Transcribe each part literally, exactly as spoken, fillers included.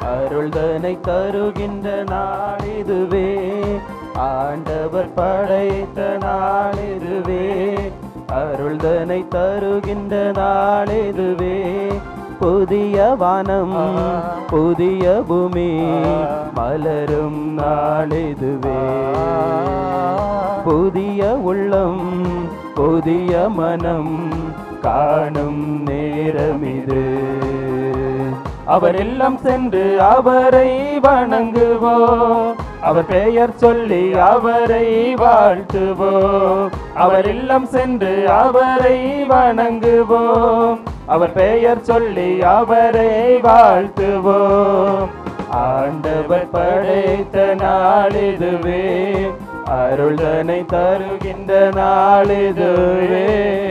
அருள்தனை தருகின்ற நாளிதுவே, ஆண்டவர் படைத்த நாளிதுவே, அருள்தனை தருகின்ற நாளிதுவே. புதிய வானம் புதிய பூமி மலரும் நாளிதுவே, புதிய உள்ளம் புதிய மனம் காணும் நேரமிது. அவர் இல்லம் சென்று அவரை வணங்குவோம், அவர் பெயர் சொல்லி அவரை வாழ்த்துவோம். அவர் இல்லம் சென்று அவரை வணங்குவோம், அவர் பெயர் சொல்லி அவரை வாழ்த்துவோம். ஆண்டவர் படைத்த நாளிதுவே, அருள்தனை தருகின்ற நாளிதுவே.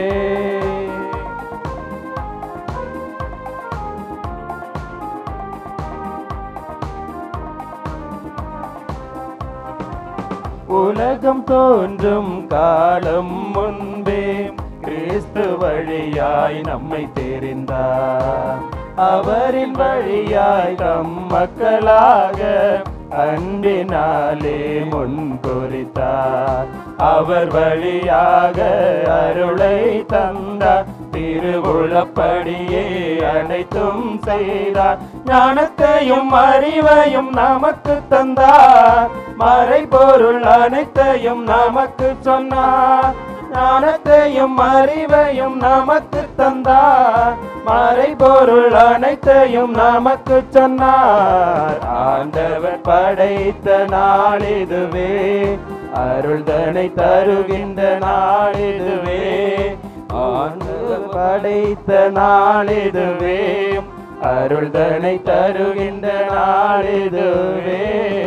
உலகம் தோன்றும் காலம் முன்பே கிறிஸ்து வழியாய் நம்மை தெரிந்தார், அவரின் வழியாய் தம் மக்களாக அன்பினாலே முன் குறித்தார். அவர் வழியாக அருளை தந்தார், திருவுளப்படியே அனைத்தும் செய்தார். ஞானத்தையும் அறிவையும் நமக்கு தந்தார், மறைபொருள் அனைத்தையும் நமக்கு சொன்னார். ஞானத்தையும் அறிவையும் நமக்கு தந்தார், மறைபொருள் அனைத்தையும் நமக்கு சொன்னார். ஆண்டவர் படைத்த நாளிதுவே, அருள்தனை தருகின்ற நாளிதுவே, ஆண்டவர் படைத்த நாளிதுவே, அருள்தனை தருகின்ற நாளிதுவே.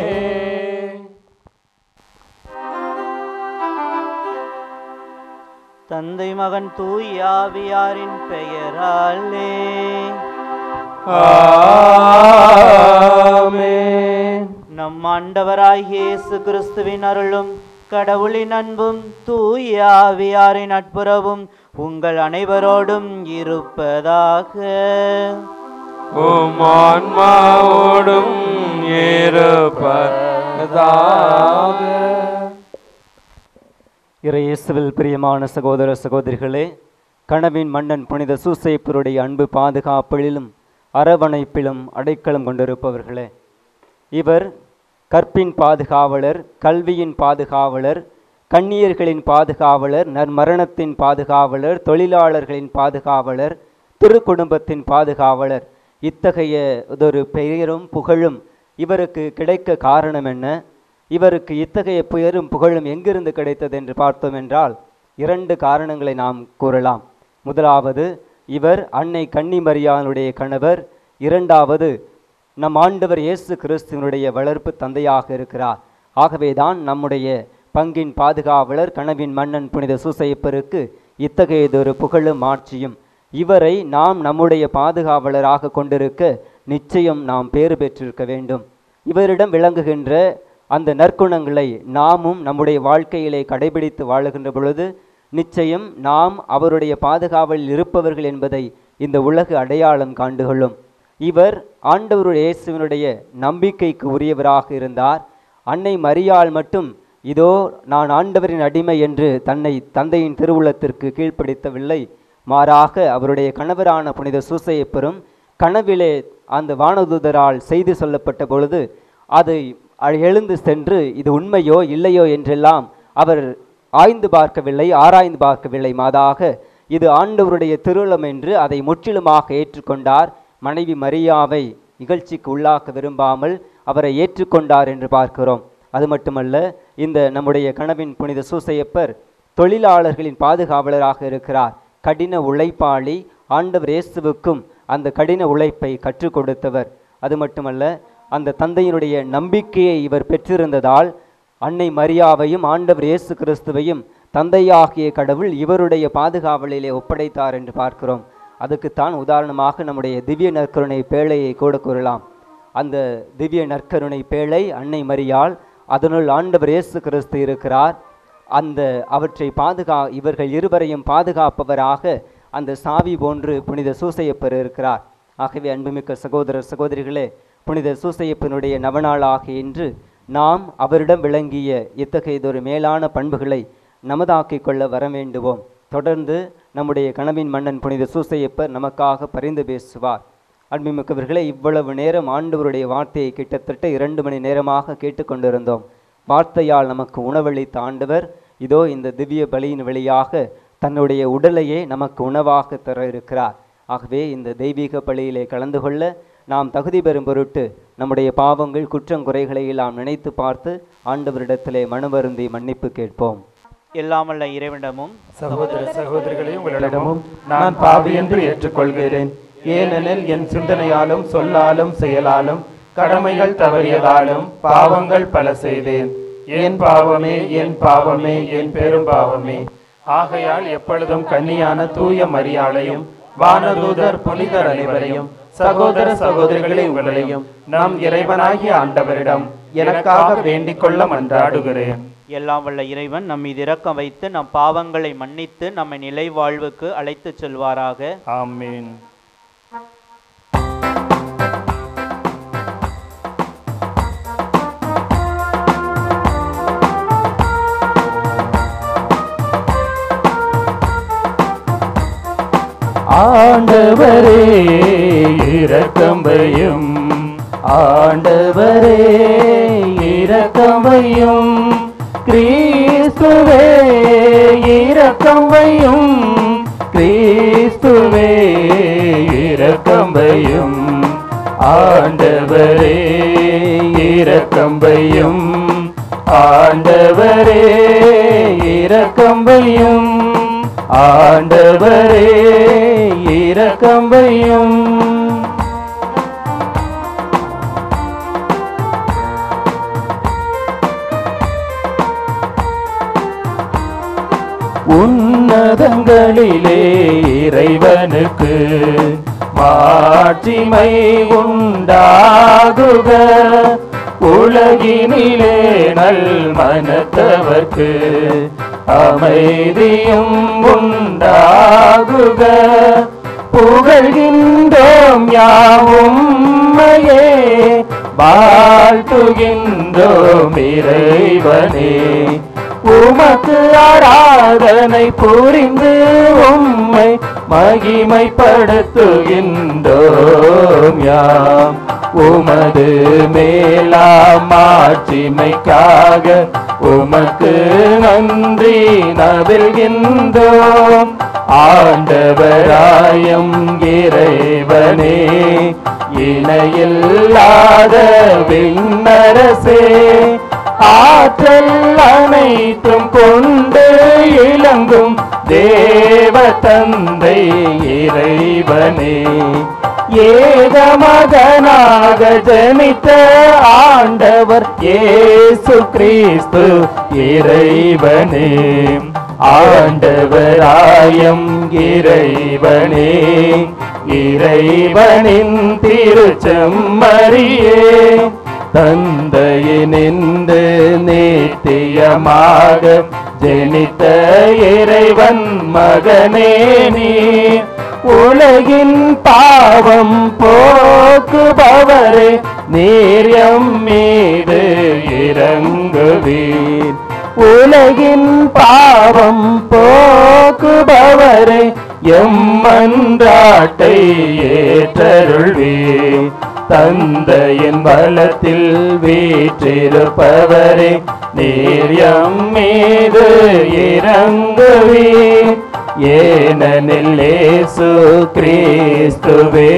தந்தை மகன் தூய் ஆவியாரின் பெயராலே ஆமென். நம் ஆண்டவராகிய இயேசு கிறிஸ்துவின் அருளும் கடவுளின் அன்பும் தூய் ஆவியாரின் நட்புறவும் உங்கள் அனைவரோடும் இருப்பதாக. உம் ஆன்மாவோடும் இருப்பதாக. இறையேசுவில் பிரியமான சகோதர சகோதரிகளே, கனவின் மன்னன் புனித சூசையப்பருடைய அன்பு பாதுகாப்பிலும் அரவணைப்பிலும் அடைக்கலம் கொண்டிருப்பவர்களே, இவர் கற்பின் பாதுகாவலர், கல்வியின் பாதுகாவலர், கன்னியர்களின் பாதுகாவலர், நற்மரணத்தின் பாதுகாவலர், தொழிலாளர்களின் பாதுகாவலர், திருக்குடும்பத்தின் பாதுகாவலர். இத்தகைய ஒரு பெயரும் புகழும் இவருக்கு கிடைக்க காரணம் என்ன? இவருக்கு இத்தகைய பெயரும் புகழும் எங்கிருந்து கிடைத்தது என்று பார்த்தோம் என்றால் இரண்டு காரணங்களை நாம் கூறலாம். முதலாவது, இவர் அன்னை கன்னிமரியாளுடைய கணவர். இரண்டாவது, நம் ஆண்டவர் இயேசு கிறிஸ்துவனுடைய வளர்ப்பு தந்தையாக இருக்கிறார். ஆகவேதான் நம்முடைய பங்கின் பாதுகாவலர், கனவின் மன்னன் புனித சூசையப்பருக்கு இத்தகையதொரு புகழும் ஆட்சியும். இவரை நாம் நம்முடைய பாதுகாவலராக கொண்டிருக்க நிச்சயம் நாம் பேறு பெற்றிருக்க வேண்டும். இவரிடம் விளங்குகின்ற அந்த நற்குணங்களை நாமும் நம்முடைய வாழ்க்கையிலே கடைபிடித்து வாழுகின்ற பொழுது நிச்சயம் நாம் அவருடைய பாதுகாவலில் இருப்பவர்கள் என்பதை இந்த உலகு அடையாளம் காண்டுகொள்ளும். இவர் ஆண்டவருடைய இயேசுவினுடைய நம்பிக்கைக்கு உரியவராக இருந்தார். அன்னை மரியாள் மட்டும் இதோ நான் ஆண்டவரின் அடிமை என்று தன்னை தந்தையின் திருவுள்ளத்திற்கு கீழ்ப்படுத்தவில்லை. மாறாக அவருடைய கணவரான புனித சூசையப்பரும் கனவிலே அந்த வானதூதரால் செய்தி சொல்லப்பட்ட பொழுது அதை எழுந்து சென்று இது உண்மையோ இல்லையோ என்றெல்லாம் அவர் ஆய்ந்து பார்க்கவில்லை, ஆராய்ந்து பார்க்கவில்லை. மாதாக இது ஆண்டவருடைய திருவுளம் என்று அதை முற்றிலுமாக ஏற்றுக்கொண்டார். மனைவி மரியாவை நிகழ்ச்சிக்கு உள்ளாக்க விரும்பாமல் அவரை ஏற்றுக்கொண்டார் என்று பார்க்கிறோம். அது மட்டுமல்ல, இந்த நம்முடைய கனவின் புனித சூசையப்பர் தொழிலாளர்களின் பாதுகாவலராக இருக்கிறார். கடின உழைப்பாளி. ஆண்டவர் இயேசுவுக்கும் அந்த கடின உழைப்பை கற்றுக் கொடுத்தவர். அது மட்டுமல்ல, அந்த தந்தையினுடைய நம்பிக்கையை இவர் பெற்றிருந்ததால் அன்னை மரியாவையும் ஆண்டவர் இயேசு கிறிஸ்துவையும் தந்தையாகிய கடவுள் இவருடைய பாதுகாவலிலே ஒப்படைத்தார் என்று பார்க்கிறோம். அதுக்குத்தான் உதாரணமாக நம்முடைய திவ்ய நற்கருணை பேழையை கூட கூறலாம். அந்த திவ்ய நற்கருணை பேழை அன்னை மரியாள், அதனுள் ஆண்டவர் இயேசு கிறிஸ்து இருக்கிறார். அந்த அவற்றை பாதுகா இவர்கள் இருவரையும் பாதுகாப்பவராக அந்த சாவி போன்று புனித சூசையப்பர் இருக்கிறார். ஆகவே அன்புமிக்க சகோதரர் சகோதரிகளே, புனித சூசையப்பனுடைய நவநாளாக இன்று நாம் அவரிடம் விளங்கிய இத்தகையதொரு மேலான பண்புகளை நமதாக்கிக் கொள்ள வரவேண்டுவோம். தொடர்ந்து நம்முடைய கனவின் மன்னன் புனித சூசையப்பர் நமக்காக பரிந்து பேசுவார். அன்புமிக்கவர்களே, இவ்வளவு நேரம் ஆண்டவருடைய வார்த்தையை கிட்டத்தட்ட இரண்டு மணி நேரமாக கேட்டுக்கொண்டிருந்தோம். வார்த்தையால் நமக்கு உணவளித்த ஆண்டவர் இதோ இந்த திவ்ய பலியின் வழியாக தன்னுடைய உடலையே நமக்கு உணவாக தர இருக்கிறார். ஆகவே இந்த தெய்வீக பலியிலே கலந்து கொள்ள நாம் தகுதி பெறும் பொருட்டு நம்முடைய பாவங்கள் குற்றங்குறைகளை எல்லாம் நினைத்து பார்த்து ஆண்டவரிடத்திலே மனவருந்தி மன்னிப்பு கேட்போம். எல்லாமல்ல இறைவனிடமும் சகோதர சகோதரிகளே, உங்களிடமும் நான் பாவி என்று ஏற்றுக்கொள்கிறேன். ஏனெனில் என் சிந்தனையாலும் சொல்லாலும் செயலாலும் கடமைகள் தவறியதாலும் பாவங்கள் பல செய்தேன். என் பாவமே, என் பாவமே, என் பெரும் பாவமே. ஆகையால் எப்பொழுதும் கன்னியான தூய மரியாளையும் வானதூதர் புனிதர் அனைவரையும் சகோதர சகோதரிகளே உங்களையும் நாம் இறைவனாகிய ஆண்டவரிடம் எனக்காக வேண்டிக் கொள்ள மன்றாடுகிறேன். எல்லாம் வல்ல இறைவன் நம் மீது இரக்கம் வைத்து நம் பாவங்களை மன்னித்து நம்மை நிலை வாழ்வுக்கு அழைத்துச் செல்வாராக. ஆமீன். ஆண்டவரே இரக்கம் வையும், ஆண்டவரே இரக்கம் வையும், கிறிஸ்துவே இரக்கம் வையும், கிறிஸ்துவே இரக்கம் வையும், ஆண்டவரே இரக்கம் வையும், ஆண்டவரே இரக்கம் வையும், ஆண்டவரே இரக்கம் வையும். உன்னதங்களிலே இறைவனுக்கு மாட்சிமை உண்டாகுக, உலகினிலே நல் மனத்தவர்க்கு அமைதியும் உண்டாகுக. புகழ்கின்றோம் யாவும்மையே, வாழ்த்துகின்றோம் இறைவனே. உமக்கு ஆராதனை புரிந்து உம்மை மகிமைப்படுத்துகின்றோம் யாம். உமது மேலாம் மாட்சிமைக்காக உமக்கு நன்றி நவில்கின்றோம். ஆண்டவராயம் இறைவனே, இணையில்லாத விண்ணரசே, ஆற்றல் அனைத்தும் கொண்டு இளங்கும் தேவ தந்தை இறைவனே, ஏகமகனாக ஜனித்த ஆண்டவர் இயேசு கிறிஸ்து இறைவனே. ஆண்டவராயம் இறைவனே, இறைவனின் திருச்செம்மறியே, தந்தையினின்று நித்தியமாக ஜனித்த இறைவன் மகனே நீ, உலகின் பாவம் போக்குபவரே, நீர் எம் மீது இரங்குவீர். உலகின் பாவம் போக்குபவரே, எம் மன்றாட்டை ஏற்றருள்வீர். தந்தையின் பலத்தில் வீற்றிருப்பவரே, நீர் எம் மீது இரங்குவீர். ஏனெனில் இயேசு கிறிஸ்துவே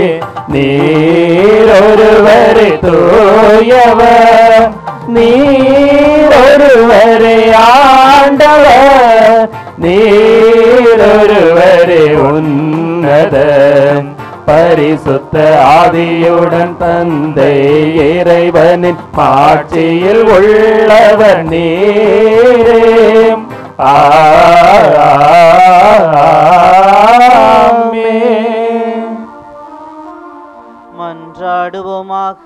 நீர் ஒருவரே தூயவர், நீர் ஒருவரே ஆண்டவர், நீர் ஒருவரே உன்னதர். பரிசுத்த ஆவியுடன் தந்தை இறைவனின் மாட்சியில் உள்ளவர் நீரே. ஆமென். மன்றாடுவோமாக.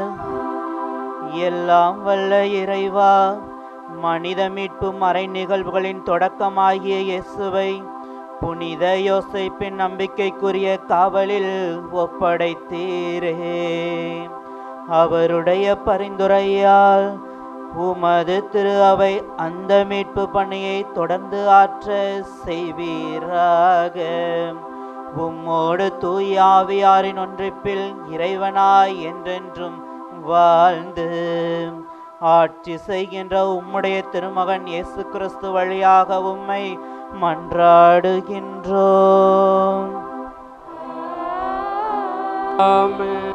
எல்லாம் வல்ல இறைவா, மனித மீட்பு மறை நிகழ்வுகளின் தொடக்கமாகிய இயேசுவை புனித யோசேப்பின் நம்பிக்கைக்குரிய காவலில் ஒப்படைத்தீரே. அவருடைய பரிந்துரையால் உமது திரு அவை அந்த மீட்பு பணியை தொடர்ந்து ஆற்ற செய்வீராக. உம்மோடு தூய ஆவியாரின் ஒன்றிப்பில் இறைவனாய் என்றென்றும் வாழ்ந்து ஆட்சி செய்கின்ற உம்முடைய திருமகன் இயேசு கிறிஸ்து வழியாக உம்மை மன்றாடுகின்றோம். ஆமென்.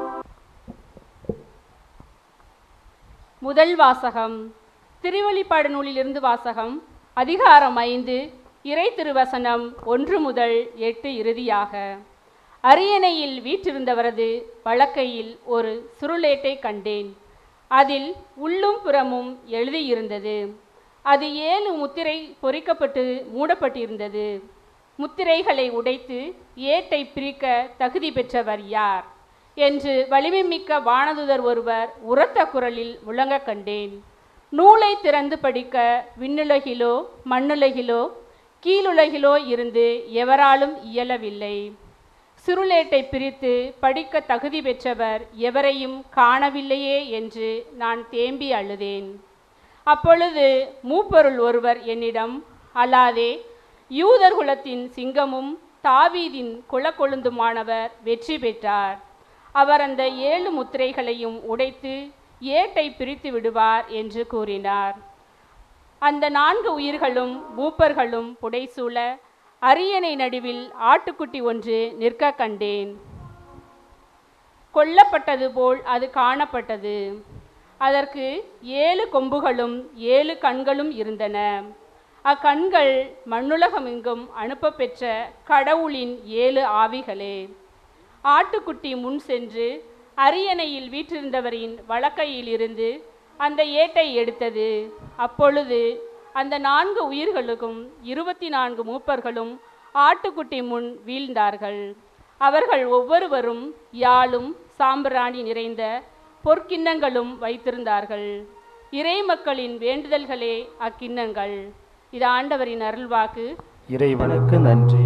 முதல் வாசகம். திருவெளிப்பாடு நூலிலிருந்து வாசகம். அதிகாரம் ஐந்து, இறை திருவசனம் ஒன்று முதல் எட்டு இறுதியாக. அரியணையில் வீற்றிருந்தவரது வலக்கையில் ஒரு சுருளேட்டை கண்டேன். அதில் உள்ளும் புறமும் எழுதியிருந்தது. அது ஏழு முத்திரை பொறிக்கப்பட்டு மூடப்பட்டிருந்தது. முத்திரைகளை உடைத்து ஏட்டை பிரிக்க தகுதி பெற்றவர் யார் என்று வலிமைமிக்க வானதுதர் ஒருவர் உரத்த குரலில் முழங்க கண்டேன். நூலை திறந்து படிக்க விண்ணுலகிலோ மண்ணுலகிலோ கீழுலகிலோ இருந்து எவராலும் இயலவில்லை. சுருளேட்டை பிரித்து படிக்க தகுதி பெற்றவர் எவரையும் காணவில்லையே என்று நான் தேம்பி அழுதேன். அப்பொழுது மூப்பொருள் ஒருவர் என்னிடம், அல்லாதே, யூதர் குலத்தின் சிங்கமும் தாவீதின் குலக்கொழுந்துமானவர் வெற்றி பெற்றார். அவர் அந்த ஏழு முத்திரைகளையும் உடைத்து ஏட்டை பிரித்து விடுவார் என்று கூறினார். அந்த நான்கு உயிர்களும் மூப்பர்களும் புடைசூழ அரியணை நடுவில் ஆட்டுக்குட்டி ஒன்று நிற்க கண்டேன். கொல்லப்பட்டது போல் அது காணப்பட்டது. அதற்கு ஏழு கொம்புகளும் ஏழு கண்களும் இருந்தன. அக்கண்கள் மண்ணுலகமெங்கும் அனுப்ப பெற்ற கடவுளின் ஏழு ஆவிகளே. ஆட்டுக்குட்டி முன் சென்று அரியணையில் வீற்றிருந்தவரின் வலக்கையில் இருந்து அந்த ஏட்டை எடுத்தது. அப்பொழுது அந்த நான்கு உயிர்களுக்கும் இருபத்தி நான்கு மூப்பர்களும் ஆட்டுக்குட்டி முன் வீழ்ந்தார்கள். அவர்கள் ஒவ்வொருவரும் யாழும் சாம்பிராணி நிறைந்த பொற்கிண்ணங்களும் வைத்திருந்தார்கள். இறை மக்களின் வேண்டுதல்களே அக்கிண்ணங்கள். இது ஆண்டவரின் அருள்வாக்கு. இறைவனுக்கு நன்றி.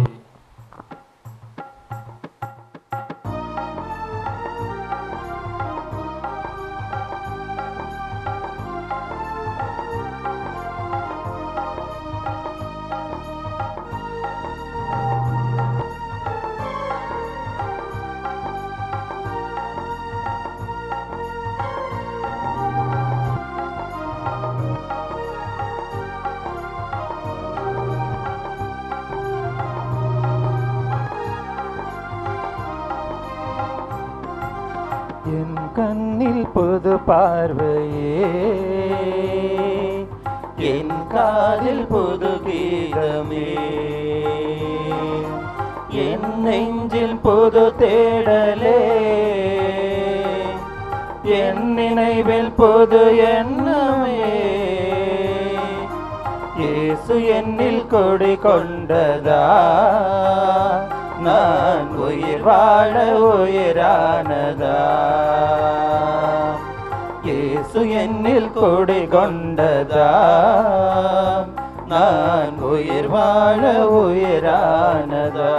என் கண்ணில் புது பார்வையே, என் காதில் புது கீதமே, என் நெஞ்சில் புது தேடலே, என் நினைவில் புது எண்ணமே. இயேசு என்னில் கொடி கொண்டதா, நான் உயிர் வாழ உயிரானதா. இயேசு என்னில் கொடி கொண்டதா, நான் உயிர் வாழ உயிரானதா.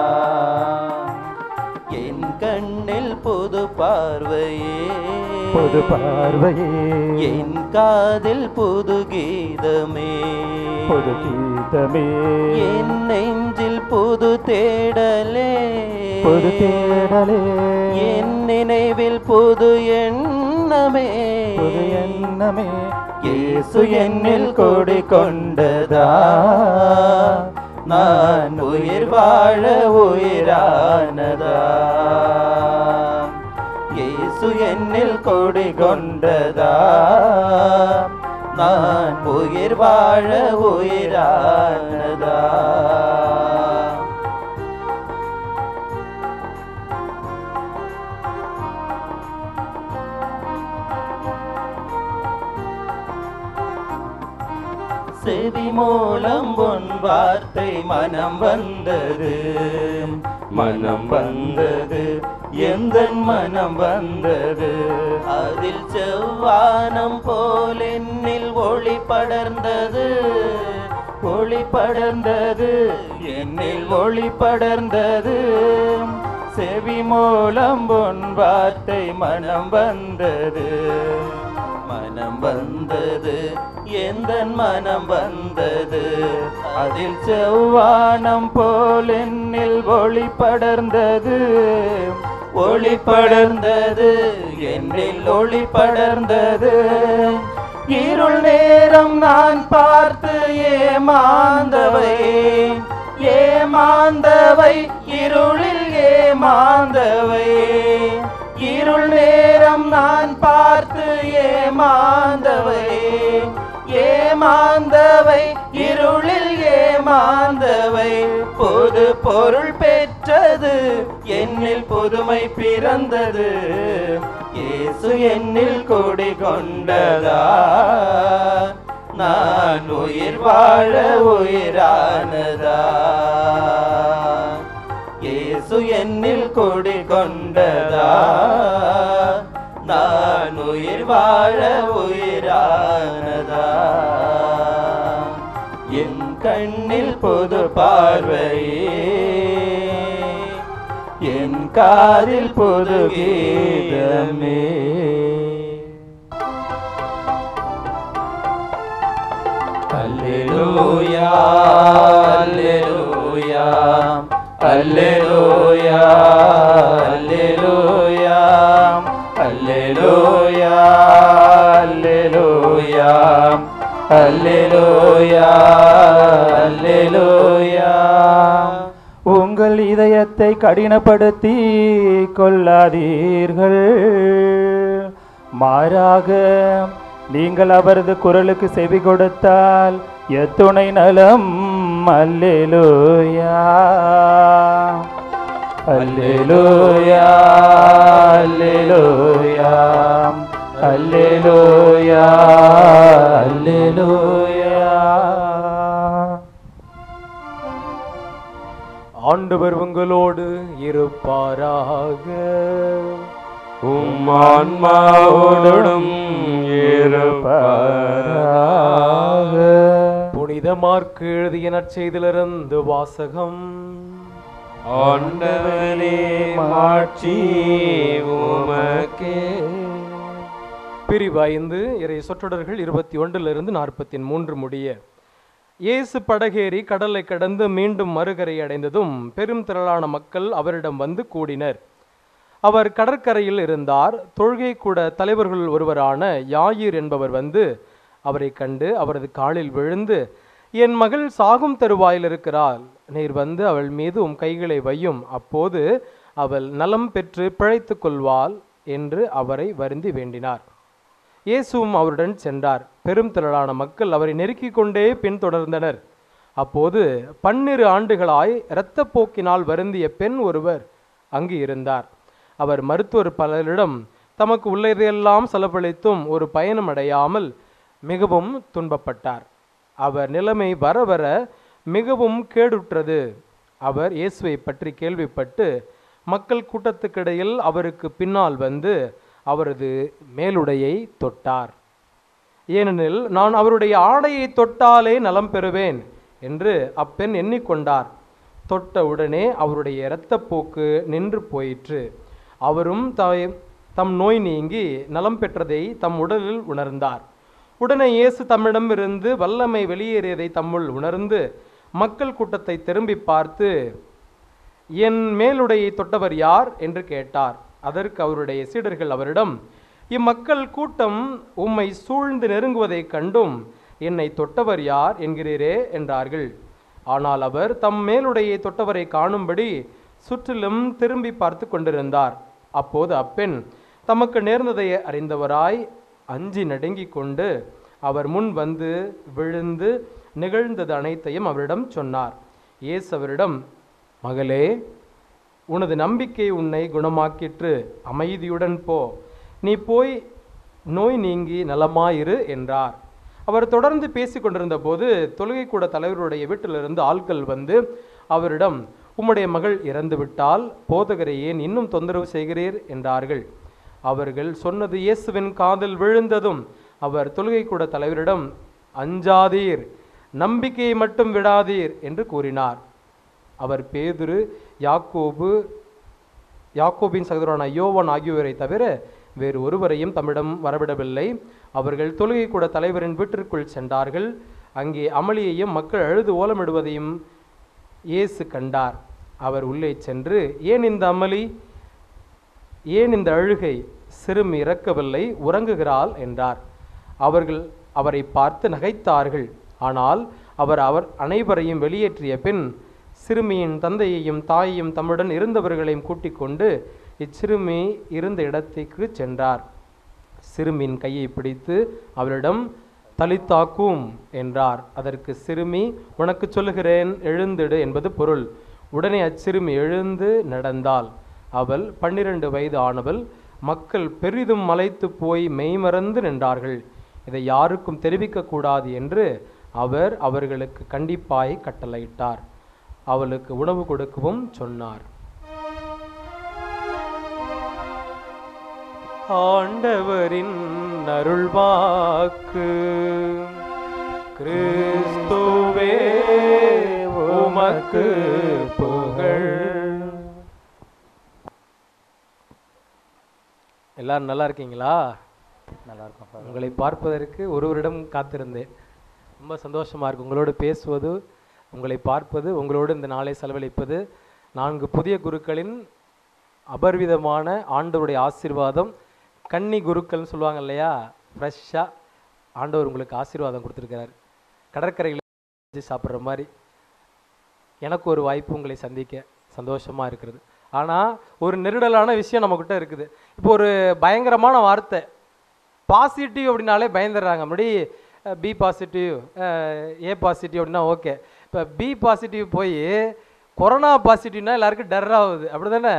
என் கண்ணில் புது பார்வையே, புது பார்வையே, என் காதில் புது கீதமே, புது கீதமே, என் நெஞ்சில் புது தேடலே, புது தேடலே, என் நினைவில் புது எண்ணமே, புது எண்ணமே. இயேசு என்னில் கொடி கொண்டதா, நான் உயிர் வாழ உயிரானதா. இயேசு என்னில் கொடி கொண்டதா, நான் உயிர் வாழ உயிரானதா. செவி மூலம் உன் வார்த்தை மனம் வந்தது, மனம் வந்தது, எந்தன் மனம் வந்தது. அதில் செவ்வானம் போல் என்னில் ஒளி படர்ந்தது, ஒளி படர்ந்தது, என்னில் ஒளி படர்ந்தது. செவி மூலம் உன் வார்த்தை மனம் வந்தது, மனம் வந்தது, எந்தன் மனம் வந்தது. அதில் செவ்வானம் போல் என்னில் ஒளி படர்ந்தது, ஒளி படர்ந்தது, என்னில் ஒளி படர்ந்தது. இருள் நேரம் நான் பார்த்து ஏமாந்தவை, ஏமாந்தவை, இருளில் ஏமாந்தவை. இருள் நேரம் நான் பார்த்து ஏமாந்தவை, ஏமாந்தவை, இருளில் ஏமாந்தவை. புது பொருள் பெற்றது, என்னில் புதுமை பிறந்தது. இயேசு என்னில் குடி கொண்டதா, நான் உயிர் வாழ உயிரானதா. இயேசு என்னில் குடி கொண்டதா, நான் உயிர் வாழ உயிரானதா. என் கண்ணில் புது பார்வையே, என் காதில் புது கீதமே. அல்லேலூயா, அல்லேலூயா, அல்லேலூயா, அல்லேலூயா, அல்லேலூயா, அல்லேலூயா, அல்லேலூயா, அல்லேலூயா. உங்கள் இதயத்தை கடினப்படுத்தி கொள்ளாதீர்கள், மாறாக நீங்கள் அவரது குரலுக்கு செவி கொடுத்தால் எத்துணை நலம். அல்லேலூயா, அல்லேலூயா, அல்லேலூயா, அல்லேலூயா, அல்லேலூயா. ஆண்டவர் உங்களோடு இருப்பாராக, உம் ஆன்மாவோடும் இருப்பாராக. புனித மார்க்கு எழுதிய நற்செய்தியிலிருந்து வாசகம். ஆண்டவரே மாட்சி உமக்கே. பிரிவு ஐந்து, இறை சொற்றொடர்கள் இருபத்தி ஒன்றிலிருந்து நாற்பத்தி மூன்று முடிய. இயேசு படகேறி கடலை கடந்து மீண்டும் மறுகரை அடைந்ததும் பெரும் திரளான மக்கள் அவரிடம் வந்து கூடினர். அவர் கடற்கரையில் இருந்தார். தொழுகை கூட தலைவர்கள் ஒருவரான யாயிர் என்பவர் வந்து அவரை கண்டு அவரது காலில் விழுந்து, என் மகள் சாகும் தருவாயில் இருக்கிறாள், நீர் வந்து அவள் மீது உம் கைகளை வையும், அப்போது அவள் நலம் பெற்று பிழைத்து கொள்வாள் என்று அவரை வருந்தி வேண்டினார். இயேசுவும் அவருடன் சென்றார். பெரும் திரளான மக்கள் அவரை நெருக்கிக் கொண்டே பின்தொடர்ந்தனர். அப்போது பன்னிரு ஆண்டுகளாய் இரத்தப்போக்கினால் வருந்திய பெண் ஒருவர் அங்கு இருந்தார். அவர் மருத்துவர் பலரிடம் தமக்கு உள்ளதையெல்லாம் செலவழித்தும் ஒரு பயணம் அடையாமல் மிகவும் துன்பப்பட்டார். அவர் நிலைமை வர வர மிகவும் கேடுற்றது. அவர் இயேசுவை பற்றி கேள்விப்பட்டு மக்கள் கூட்டத்துக்கிடையில் அவருக்கு பின்னால் வந்து அவரது மேலுடையை தொட்டார். ஏனெனில் நான் அவருடைய ஆடையை தொட்டாலே நலம் பெறுவேன் என்று அப்பெண் எண்ணிக்கொண்டார். தொட்ட உடனே அவருடைய இரத்தப்போக்கு நின்று போயிற்று. அவரும் தம் நோய் நீங்கி நலம் பெற்றதை தம் உடலில் உணர்ந்தார். உடனே இயேசு தம்மிடமிருந்து வல்லமை வெளியேறியதை தம்முள் உணர்ந்து மக்கள் கூட்டத்தை திரும்பி பார்த்து, என் மேலுடையை தொட்டவர் யார் என்று கேட்டார். அதற்கு அவருடைய சீடர்கள் அவரிடம், இம்மக்கள் கூட்டம் உம்மை சூழ்ந்து நெருங்குவதைக் கண்டும் என்னை தொட்டவர் யார் என்கிறீரே என்றார்கள். ஆனால் அவர் தம் மேலுடையை தொட்டவரை காணும்படி சுற்றிலும் திரும்பி பார்த்து கொண்டிருந்தார். அப்போது அப்பெண் தமக்கு நேர்ந்ததை அறிந்தவராய் அஞ்சி நடுங்கிக் கொண்டு அவர் முன் வந்து விழுந்து நிகழ்ந்தது அனைத்தையும் அவரிடம் சொன்னார். இயேசு அவரிடம், மகளே, உனது நம்பிக்கை உன்னை குணமாக்கிற்று, அமைதியுடன் போ, நீ போய் நோய் நீங்கி நலமாயிரு என்றார். அவர் தொடர்ந்து பேசி கொண்டிருந்த போது தொழுகை கூட தலைவருடைய வீட்டிலிருந்து ஆட்கள் வந்து அவரிடம், உம்முடைய மகள் இறந்து விட்டால் போதகரை ஏன் இன்னும் தொந்தரவு செய்கிறீர் என்றார்கள். அவர்கள் சொன்னது இயேசுவின் காதில் விழுந்ததும் அவர் தொழுகை கூட தலைவரிடம், அஞ்சாதீர், நம்பிக்கையை மட்டும் விடாதீர் என்று கூறினார். அவர் பேதுரு, யாக்கோபு, யாக்கோபின் சகோதரனான யோவான் ஆகியோரை தவிர வேறு ஒருவரையும் தம்மிடம் வரவிடவில்லை. அவர்கள் தொழுகை கூட தலைவரின் வீட்டிற்குள் சென்றார்கள். அங்கே அமளியையும் மக்கள் அழுது ஓலமிடுவதையும் இயேசு கண்டார். அவர் உள்ளே சென்று, ஏன் இந்த அமளி, ஏன் இந்த அழுகை, சிறுமி இறக்கவில்லை, உறங்குகிறாள் என்றார். அவர்கள் அவரை பார்த்து நகைத்தார்கள். ஆனால் அவர் அவர் அனைவரையும் வெளியேற்றிய பின் சிறுமியின் தந்தையையும் தாயையும் தம்முடன் இருந்தவர்களையும் கூட்டிக் கொண்டு இச்சிறுமி இருந்த இடத்திற்கு சென்றார். சிறுமியின் கையை பிடித்து அவளிடம் தலித்தாக்கும் என்றார். அதற்கு சிறுமி, உனக்கு சொல்லுகிறேன், எழுந்திடு என்பது பொருள். உடனே அச்சிறுமி எழுந்து நடந்தாள். அவள் பன்னிரண்டு வயது ஆனவள். மக்கள் பெரிதும் மலைத்து போய் மெய்மறந்து நின்றார்கள். இதை யாருக்கும் தெரிவிக்கக்கூடாது என்று அவர் அவர்களுக்கு கண்டிப்பாய் கட்டளையிட்டார். அவளுக்கு உணவு கொடுக்கவும் சொன்னார். ஆண்டவரின் அருள்வாக்கு. கிறிஸ்துவே உமக்கு புகழ். எல்லாரும் நல்லா இருக்கீங்களா? நல்லா இருக்கும். உங்களை பார்ப்பதற்கு ஒருவரிடம் காத்திருந்தேன். ரொம்ப சந்தோஷமாக இருக்கு உங்களோடு பேசுவது, உங்களை பார்ப்பது, உங்களோடு இந்த நாளை செலவழிப்பது. நான்கு புதிய குருக்களின் அபர்விதமான ஆண்டவருடைய ஆசீர்வாதம். கன்னி குருக்கள்னு சொல்லுவாங்க இல்லையா, ஃப்ரெஷ்ஷாக ஆண்டவர் உங்களுக்கு ஆசீர்வாதம் கொடுத்துருக்கிறார். கடற்கரையில் சாப்பிட்ற மாதிரி எனக்கு ஒரு வாய்ப்பு உங்களை சந்திக்க சந்தோஷமாக இருக்கிறது. ஆனால் ஒரு நெருடலான விஷயம் நம்மக்கிட்ட இருக்குது. இப்போ ஒரு பயங்கரமான வார்த்தை பாசிட்டிவ் அப்படின்னாலே பயந்துடுறாங்க. முன்னாடி பி பாசிட்டிவ், ஏ பாசிட்டிவ் அப்படின்னா ஓகே. இப்போ பி பாசிட்டிவ் போய் கொரோனா பாசிட்டிவ்னா எல்லாருக்கும் டர் ஆகுது. அப்படி தானே?